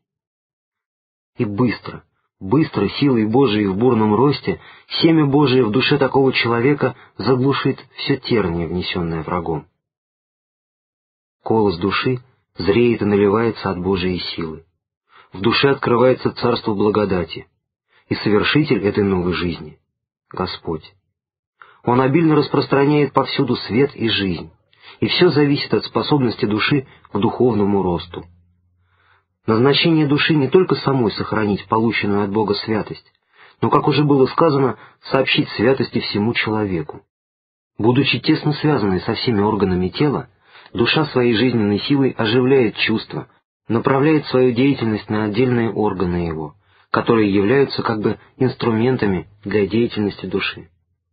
И быстро силой Божией в бурном росте семя Божие в душе такого человека заглушит все терние, внесенное врагом. Колос души зреет и наливается от Божией силы. В душе открывается царство благодати, и совершитель этой новой жизни — Господь. Он обильно распространяет повсюду свет и жизнь, и все зависит от способности души к духовному росту. Назначение души не только самой сохранить полученную от Бога святость, но, как уже было сказано, сообщить святости всему человеку. Будучи тесно связанной со всеми органами тела, душа своей жизненной силой оживляет чувства, направляет свою деятельность на отдельные органы его, которые являются как бы инструментами для деятельности души.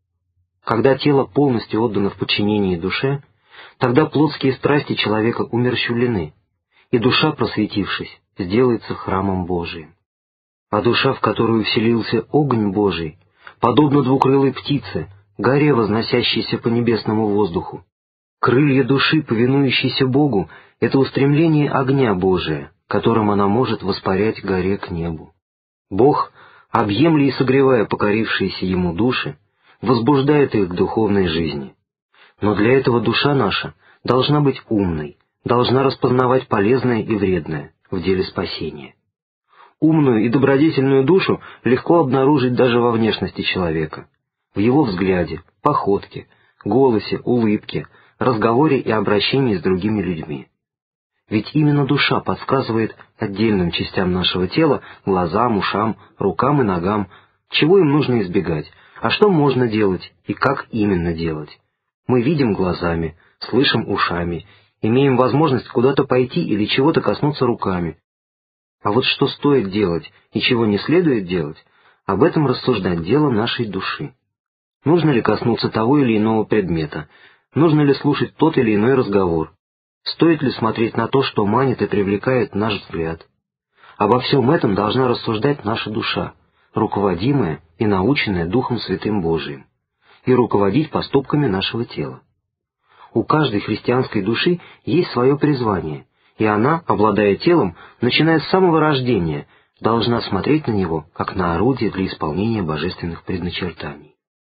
Когда тело полностью отдано в подчинении душе, тогда плотские страсти человека умерщвлены, и душа, просветившись, сделается храмом Божиим. А душа, в которую вселился огонь Божий, подобно двукрылой птице, горе, возносящейся по небесному воздуху. Крылья души, повинующейся Богу, — это устремление огня Божия, которым она может воспарять горе к небу. Бог, объемля и согревая покорившиеся Ему души, возбуждает их к духовной жизни. Но для этого душа наша должна быть умной, должна распознавать полезное и вредное в деле спасения. Умную и добродетельную душу легко обнаружить даже во внешности человека, в его взгляде, походке, голосе, улыбке, разговоре и обращении с другими людьми. Ведь именно душа подсказывает отдельным частям нашего тела, глазам, ушам, рукам и ногам, чего им нужно избегать, а что можно делать и как именно делать. Мы видим глазами, слышим ушами, имеем возможность куда-то пойти или чего-то коснуться руками. А вот что стоит делать и чего не следует делать, об этом рассуждать дело нашей души. Нужно ли коснуться того или иного предмета, нужно ли слушать тот или иной разговор, стоит ли смотреть на то, что манит и привлекает наш взгляд. Обо всем этом должна рассуждать наша душа, руководимая и наученная Духом Святым Божиим, и руководить поступками нашего тела. У каждой христианской души есть свое призвание, и она, обладая телом, начиная с самого рождения, должна смотреть на него, как на орудие для исполнения божественных предначертаний.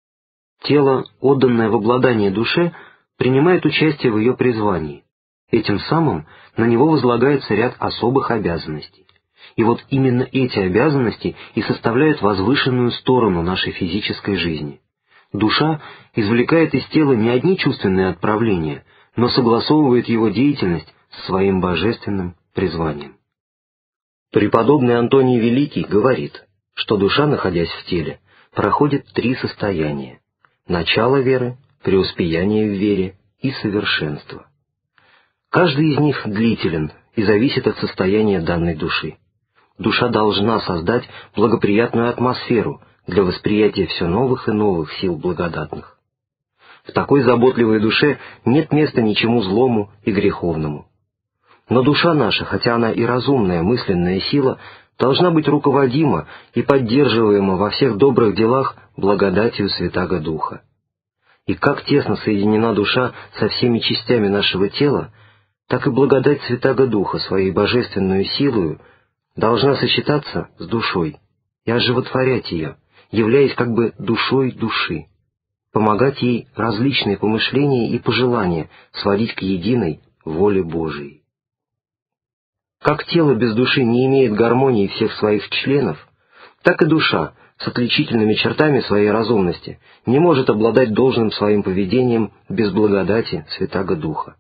Тело, отданное в обладание душе, принимает участие в ее призвании. Этим самым на него возлагается ряд особых обязанностей. И вот именно эти обязанности и составляют возвышенную сторону нашей физической жизни. Душа извлекает из тела не одни чувственные отправления, но согласовывает его деятельность с своим божественным призванием. Преподобный Антоний Великий говорит, что душа, находясь в теле, проходит 3 состояния: начало веры, преуспеяние в вере и совершенство. Каждый из них длителен и зависит от состояния данной души. Душа должна создать благоприятную атмосферу для восприятия все новых и новых сил благодатных. В такой заботливой душе нет места ничему злому и греховному. Но душа наша, хотя она и разумная мысленная сила, должна быть руководима и поддерживаема во всех добрых делах благодатью Святаго Духа. И как тесно соединена душа со всеми частями нашего тела, так и благодать Святаго Духа своей божественную силою должна сочетаться с душой и оживотворять ее, являясь как бы душой души, помогать ей различные помышления и пожелания сводить к единой воле Божией. Как тело без души не имеет гармонии всех своих членов, так и душа с отличительными чертами своей разумности не может обладать должным своим поведением без благодати Святаго Духа.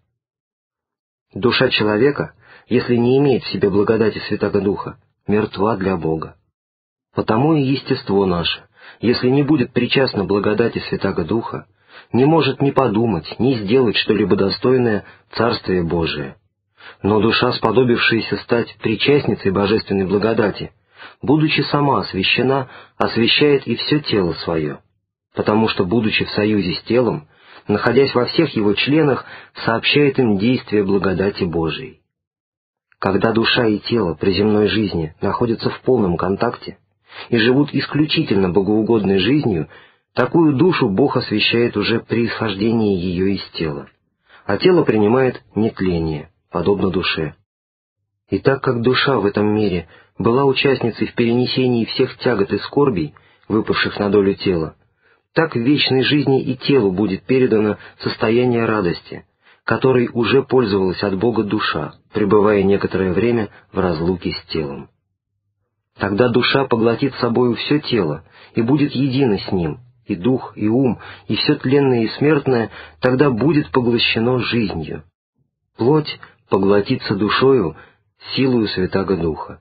Душа человека, если не имеет в себе благодати Святаго Духа, мертва для Бога. Потому и естество наше, если не будет причастно благодати Святаго Духа, не может ни подумать, ни сделать что-либо достойное Царствия Божия. Но душа, сподобившаяся стать причастницей божественной благодати, будучи сама освящена, освящает и все тело свое, потому что, будучи в союзе с телом, находясь во всех его членах, сообщает им действие благодати Божией. Когда душа и тело при земной жизни находятся в полном контакте и живут исключительно богоугодной жизнью, такую душу Бог освящает уже при исхождении ее из тела, а тело принимает нетление, подобно душе. И так как душа в этом мире была участницей в перенесении всех тягот и скорбей, выпавших на долю тела, так в вечной жизни и телу будет передано состояние радости, которой уже пользовалась от Бога душа, пребывая некоторое время в разлуке с телом. Тогда душа поглотит собою все тело и будет едина с ним, и дух, и ум, и все тленное и смертное тогда будет поглощено жизнью. Плоть поглотится душою, силою Святаго Духа.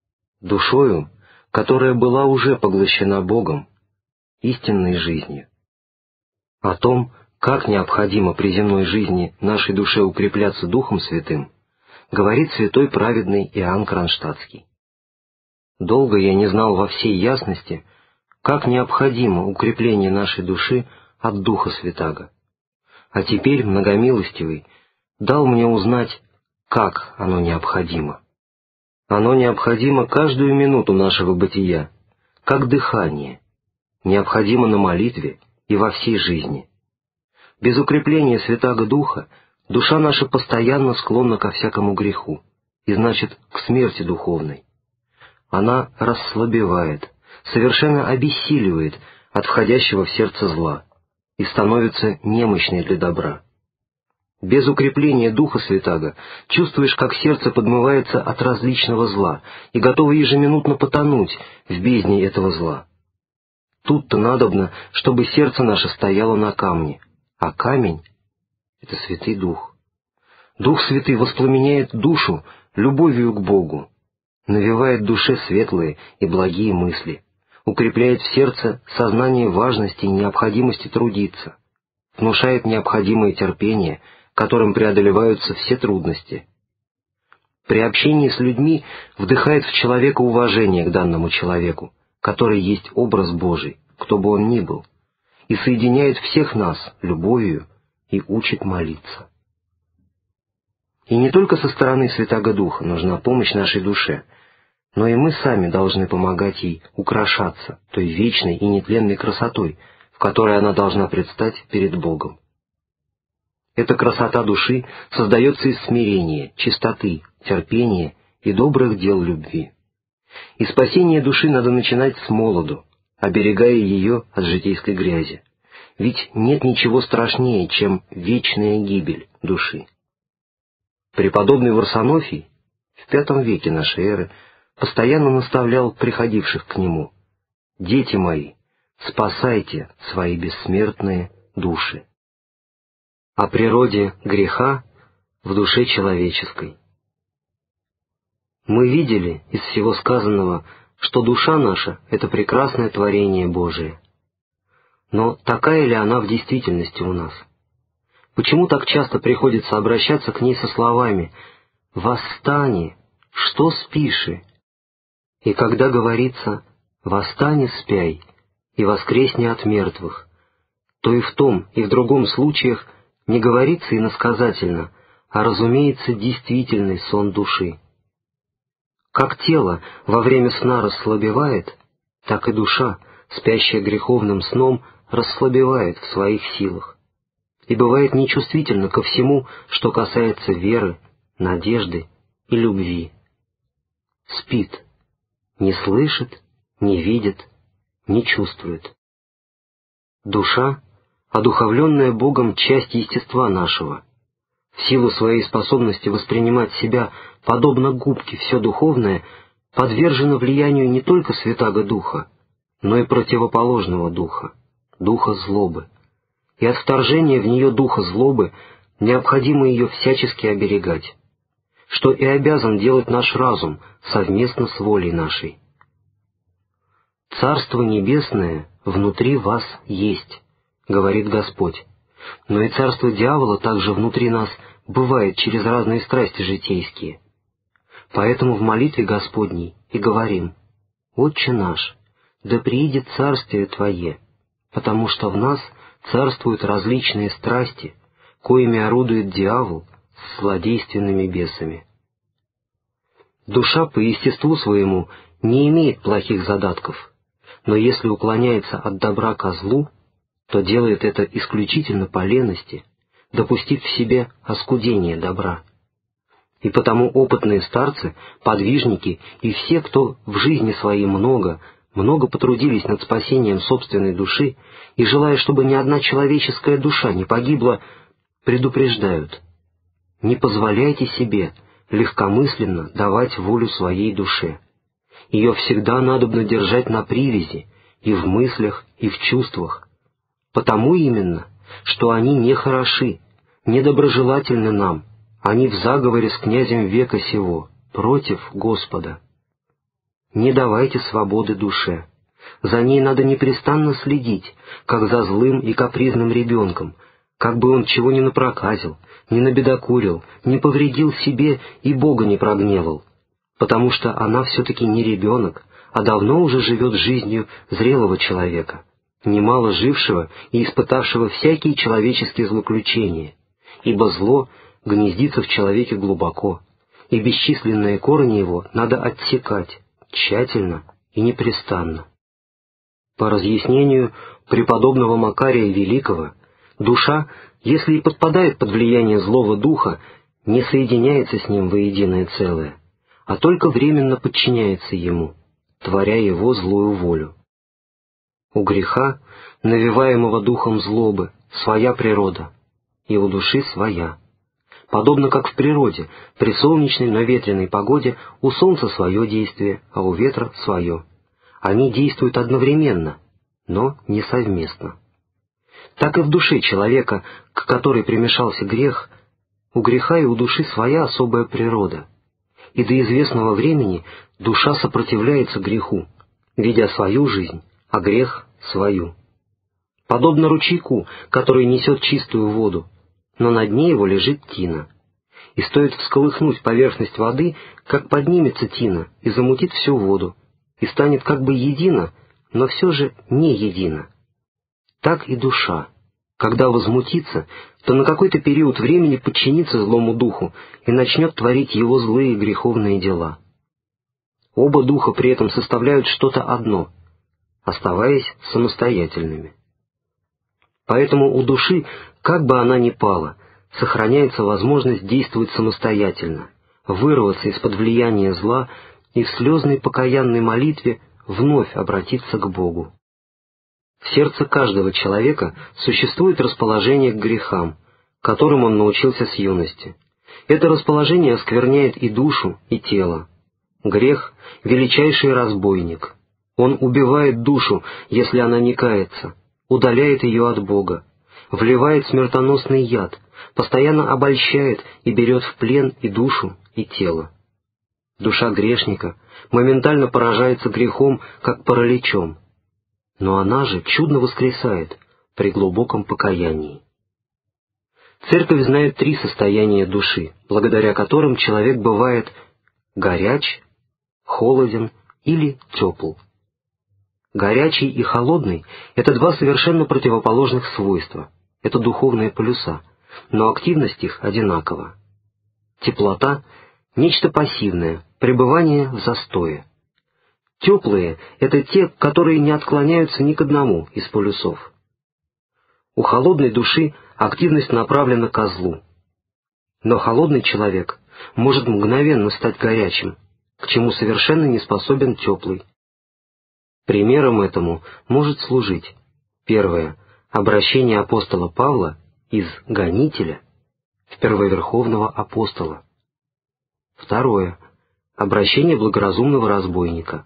Душою, которая была уже поглощена Богом, истинной жизнью. О том, как необходимо при земной жизни нашей душе укрепляться Духом Святым, говорит святой праведный Иоанн Кронштадтский. Долго я не знал во всей ясности, как необходимо укрепление нашей души от Духа Святаго, а теперь многомилостивый дал мне узнать, как оно необходимо. Оно необходимо каждую минуту нашего бытия, как дыхание, необходимо на молитве и во всей жизни. Без укрепления Святаго Духа душа наша постоянно склонна ко всякому греху, и значит, к смерти духовной. Она расслабевает, совершенно обессиливает от входящего в сердце зла и становится немощной для добра. Без укрепления Духа Святаго чувствуешь, как сердце подмывается от различного зла и готово ежеминутно потонуть в бездне этого зла. Тут-то надобно, чтобы сердце наше стояло на камне, а камень — это Святый Дух. Дух Святый воспламеняет душу любовью к Богу, навевает душе светлые и благие мысли, укрепляет в сердце сознание важности и необходимости трудиться, внушает необходимое терпение, которым преодолеваются все трудности. При общении с людьми вдыхает в человека уважение к данному человеку, который есть образ Божий, кто бы он ни был, и соединяет всех нас любовью и учит молиться. И не только со стороны Святаго Духа нужна помощь нашей душе, но и мы сами должны помогать ей украшаться той вечной и нетленной красотой, в которой она должна предстать перед Богом. Эта красота души создается из смирения, чистоты, терпения и добрых дел любви. И спасение души надо начинать с молоду, оберегая ее от житейской грязи, ведь нет ничего страшнее, чем вечная гибель души. Преподобный Варсонофий в V веке нашей эры постоянно наставлял приходивших к нему: «Дети мои, спасайте свои бессмертные души». О природе греха в душе человеческой. Мы видели из всего сказанного, что душа наша — это прекрасное творение Божие. Но такая ли она в действительности у нас? Почему так часто приходится обращаться к ней со словами «Восстани, что спиши?» И когда говорится «Восстани, спяй, и воскресни от мертвых», то и в том, и в другом случаях не говорится иносказательно, а разумеется действительный сон души. Как тело во время сна расслабевает, так и душа, спящая греховным сном, расслабевает в своих силах и бывает нечувствительна ко всему, что касается веры, надежды и любви. Спит, не слышит, не видит, не чувствует. Душа, одуховленная Богом часть естества нашего, в силу своей способности воспринимать себя подобно губке все духовное, подвержена влиянию не только Святаго Духа, но и противоположного духа, духа злобы. И от вторжения в нее духа злобы необходимо ее всячески оберегать, что и обязан делать наш разум совместно с волей нашей. «Царство небесное внутри вас есть», — говорит Господь, но и царство дьявола также внутри нас бывает через разные страсти житейские. Поэтому в молитве Господней и говорим: «Отче наш, да приидет царствие Твое», потому что в нас царствуют различные страсти, коими орудует дьявол с злодейственными бесами. Душа по естеству своему не имеет плохих задатков, но если уклоняется от добра ко злу, то делает это исключительно по лености, допустив в себе оскудение добра. И потому опытные старцы, подвижники и все, кто в жизни своей много потрудились над спасением собственной души и, желая, чтобы ни одна человеческая душа не погибла, предупреждают: не позволяйте себе легкомысленно давать волю своей душе. Ее всегда надобно держать на привязи и в мыслях, и в чувствах, потому именно, что они нехороши, недоброжелательны нам, они в заговоре с князем века сего, против Господа. Не давайте свободы душе. За ней надо непрестанно следить, как за злым и капризным ребенком, как бы он чего не напроказил, не набедокурил, не повредил себе и Бога не прогневал, потому что она все-таки не ребенок, а давно уже живет жизнью зрелого человека, немало жившего и испытавшего всякие человеческие злоключения, ибо зло гнездится в человеке глубоко, и бесчисленные корни его надо отсекать тщательно и непрестанно. По разъяснению преподобного Макария Великого, душа, если и подпадает под влияние злого духа, не соединяется с ним воединое целое, а только временно подчиняется ему, творя его злую волю. У греха, навеваемого духом злобы, своя природа, и у души своя. Подобно как в природе, при солнечной, но ветреной погоде у солнца свое действие, а у ветра свое. Они действуют одновременно, но не совместно. Так и в душе человека, к которой примешался грех, у греха и у души своя особая природа, и до известного времени душа сопротивляется греху, ведя свою жизнь, а грех — свою. Подобно ручейку, который несет чистую воду, но на дне его лежит тина. И стоит всколыхнуть поверхность воды, как поднимется тина и замутит всю воду, и станет как бы едино, но все же не едино. Так и душа, когда возмутится, то на какой-то период времени подчинится злому духу и начнет творить его злые греховные дела. Оба духа при этом составляют что-то одно, оставаясь самостоятельными. Поэтому у души, как бы она ни пала, сохраняется возможность действовать самостоятельно, вырваться из-под влияния зла и в слезной покаянной молитве вновь обратиться к Богу. В сердце каждого человека существует расположение к грехам, которым он научился с юности. Это расположение оскверняет и душу, и тело. Грех — величайший разбойник. Он убивает душу, если она не кается, удаляет ее от Бога, вливает смертоносный яд, постоянно обольщает и берет в плен и душу, и тело. Душа грешника моментально поражается грехом, как параличом, но она же чудно воскресает при глубоком покаянии. Церковь знает 3 состояния души, благодаря которым человек бывает горяч, холоден или тепл. Горячий и холодный — это 2 совершенно противоположных свойства, это духовные полюса, но активность их одинакова. Теплота — нечто пассивное, пребывание в застое. Теплые — это те, которые не отклоняются ни к одному из полюсов. У холодной души активность направлена ко злу. Но холодный человек может мгновенно стать горячим, к чему совершенно не способен теплый. Примером этому может служить: первое — обращение апостола Павла из гонителя в первоверховного апостола. Второе — обращение благоразумного разбойника.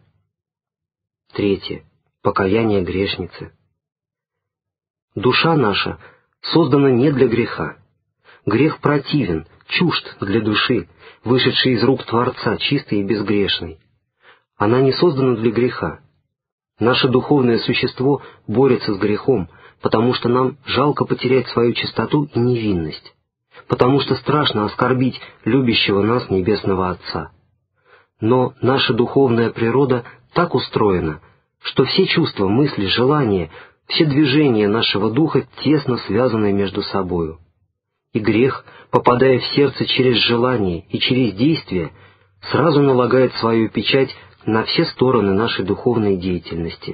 Третье — покаяние грешницы. Душа наша создана не для греха. Грех противен, чужд для души, вышедшей из рук Творца, чистой и безгрешной. Она не создана для греха. Наше духовное существо борется с грехом, потому что нам жалко потерять свою чистоту и невинность, потому что страшно оскорбить любящего нас Небесного Отца. Но наша духовная природа так устроена, что все чувства, мысли, желания, все движения нашего духа тесно связаны между собою. И грех, попадая в сердце через желание и через действие, сразу налагает свою печать на все стороны нашей духовной деятельности.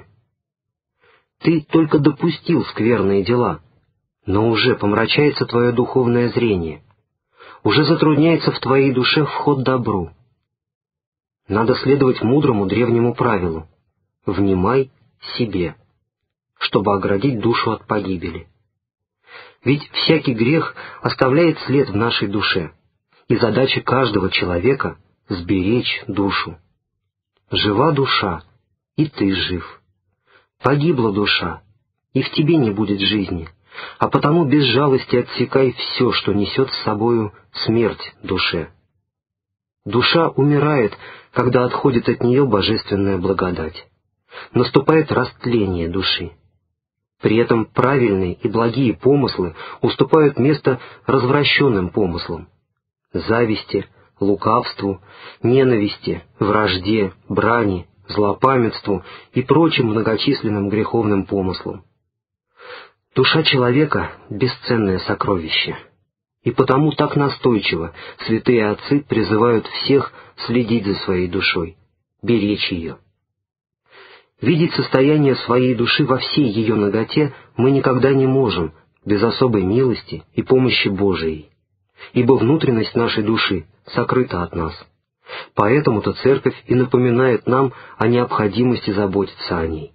Ты только допустил скверные дела, но уже помрачается твое духовное зрение, уже затрудняется в твоей душе вход добру. Надо следовать мудрому древнему правилу: внимай себе, чтобы оградить душу от погибели. Ведь всякий грех оставляет след в нашей душе, и задача каждого человека — сберечь душу. Жива душа, и ты жив. Погибла душа, и в тебе не будет жизни, а потому без жалости отсекай все, что несет с собою смерть душе. Душа умирает, когда отходит от нее божественная благодать. Наступает растление души. При этом правильные и благие помыслы уступают место развращенным помыслам, зависти, лукавству, ненависти, вражде, брани, злопамятству и прочим многочисленным греховным помыслам. Душа человека — бесценное сокровище, и потому так настойчиво святые отцы призывают всех следить за своей душой, беречь ее. Видеть состояние своей души во всей ее наготе мы никогда не можем без особой милости и помощи Божией, ибо внутренность нашей души сокрыта от нас. Поэтому-то Церковь и напоминает нам о необходимости заботиться о ней.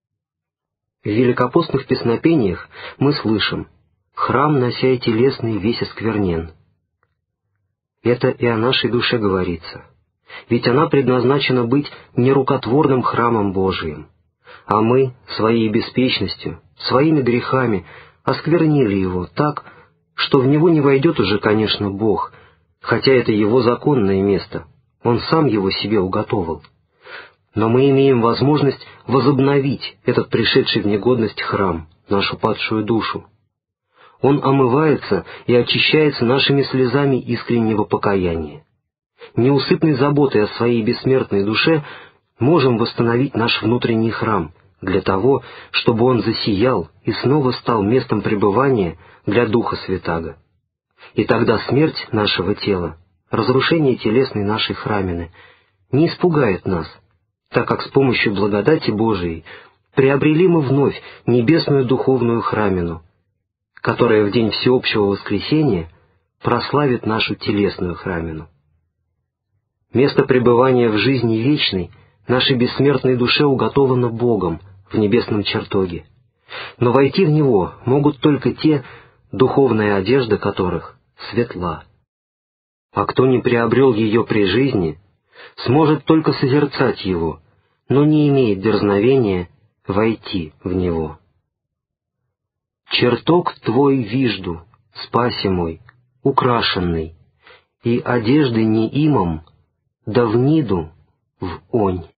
В великопостных песнопениях мы слышим: «Храм, нося телесный, весь осквернен». Это и о нашей душе говорится, ведь она предназначена быть нерукотворным храмом Божиим, а мы своей беспечностью, своими грехами осквернили его так, что в него не войдет уже, конечно, Бог, хотя это его законное место, он сам его себе уготовал. Но мы имеем возможность возобновить этот пришедший в негодность храм, нашу падшую душу. Он омывается и очищается нашими слезами искреннего покаяния. Неусыпной заботой о своей бессмертной душе можем восстановить наш внутренний храм для того, чтобы он засиял и снова стал местом пребывания для Духа Святаго. И тогда смерть нашего тела, разрушение телесной нашей храмины не испугает нас, так как с помощью благодати Божией приобрели мы вновь небесную духовную храмину, которая в день всеобщего воскресения прославит нашу телесную храмину. Место пребывания в жизни вечной нашей бессмертной душе уготовано Богом в небесном чертоге, но войти в него могут только те, духовная одежда которых светла. А кто не приобрел ее при жизни, сможет только созерцать его, но не имеет дерзновения войти в него. «Чертог твой вижду, спаси мой, украшенный, и одежды не имам, да вниду в онь».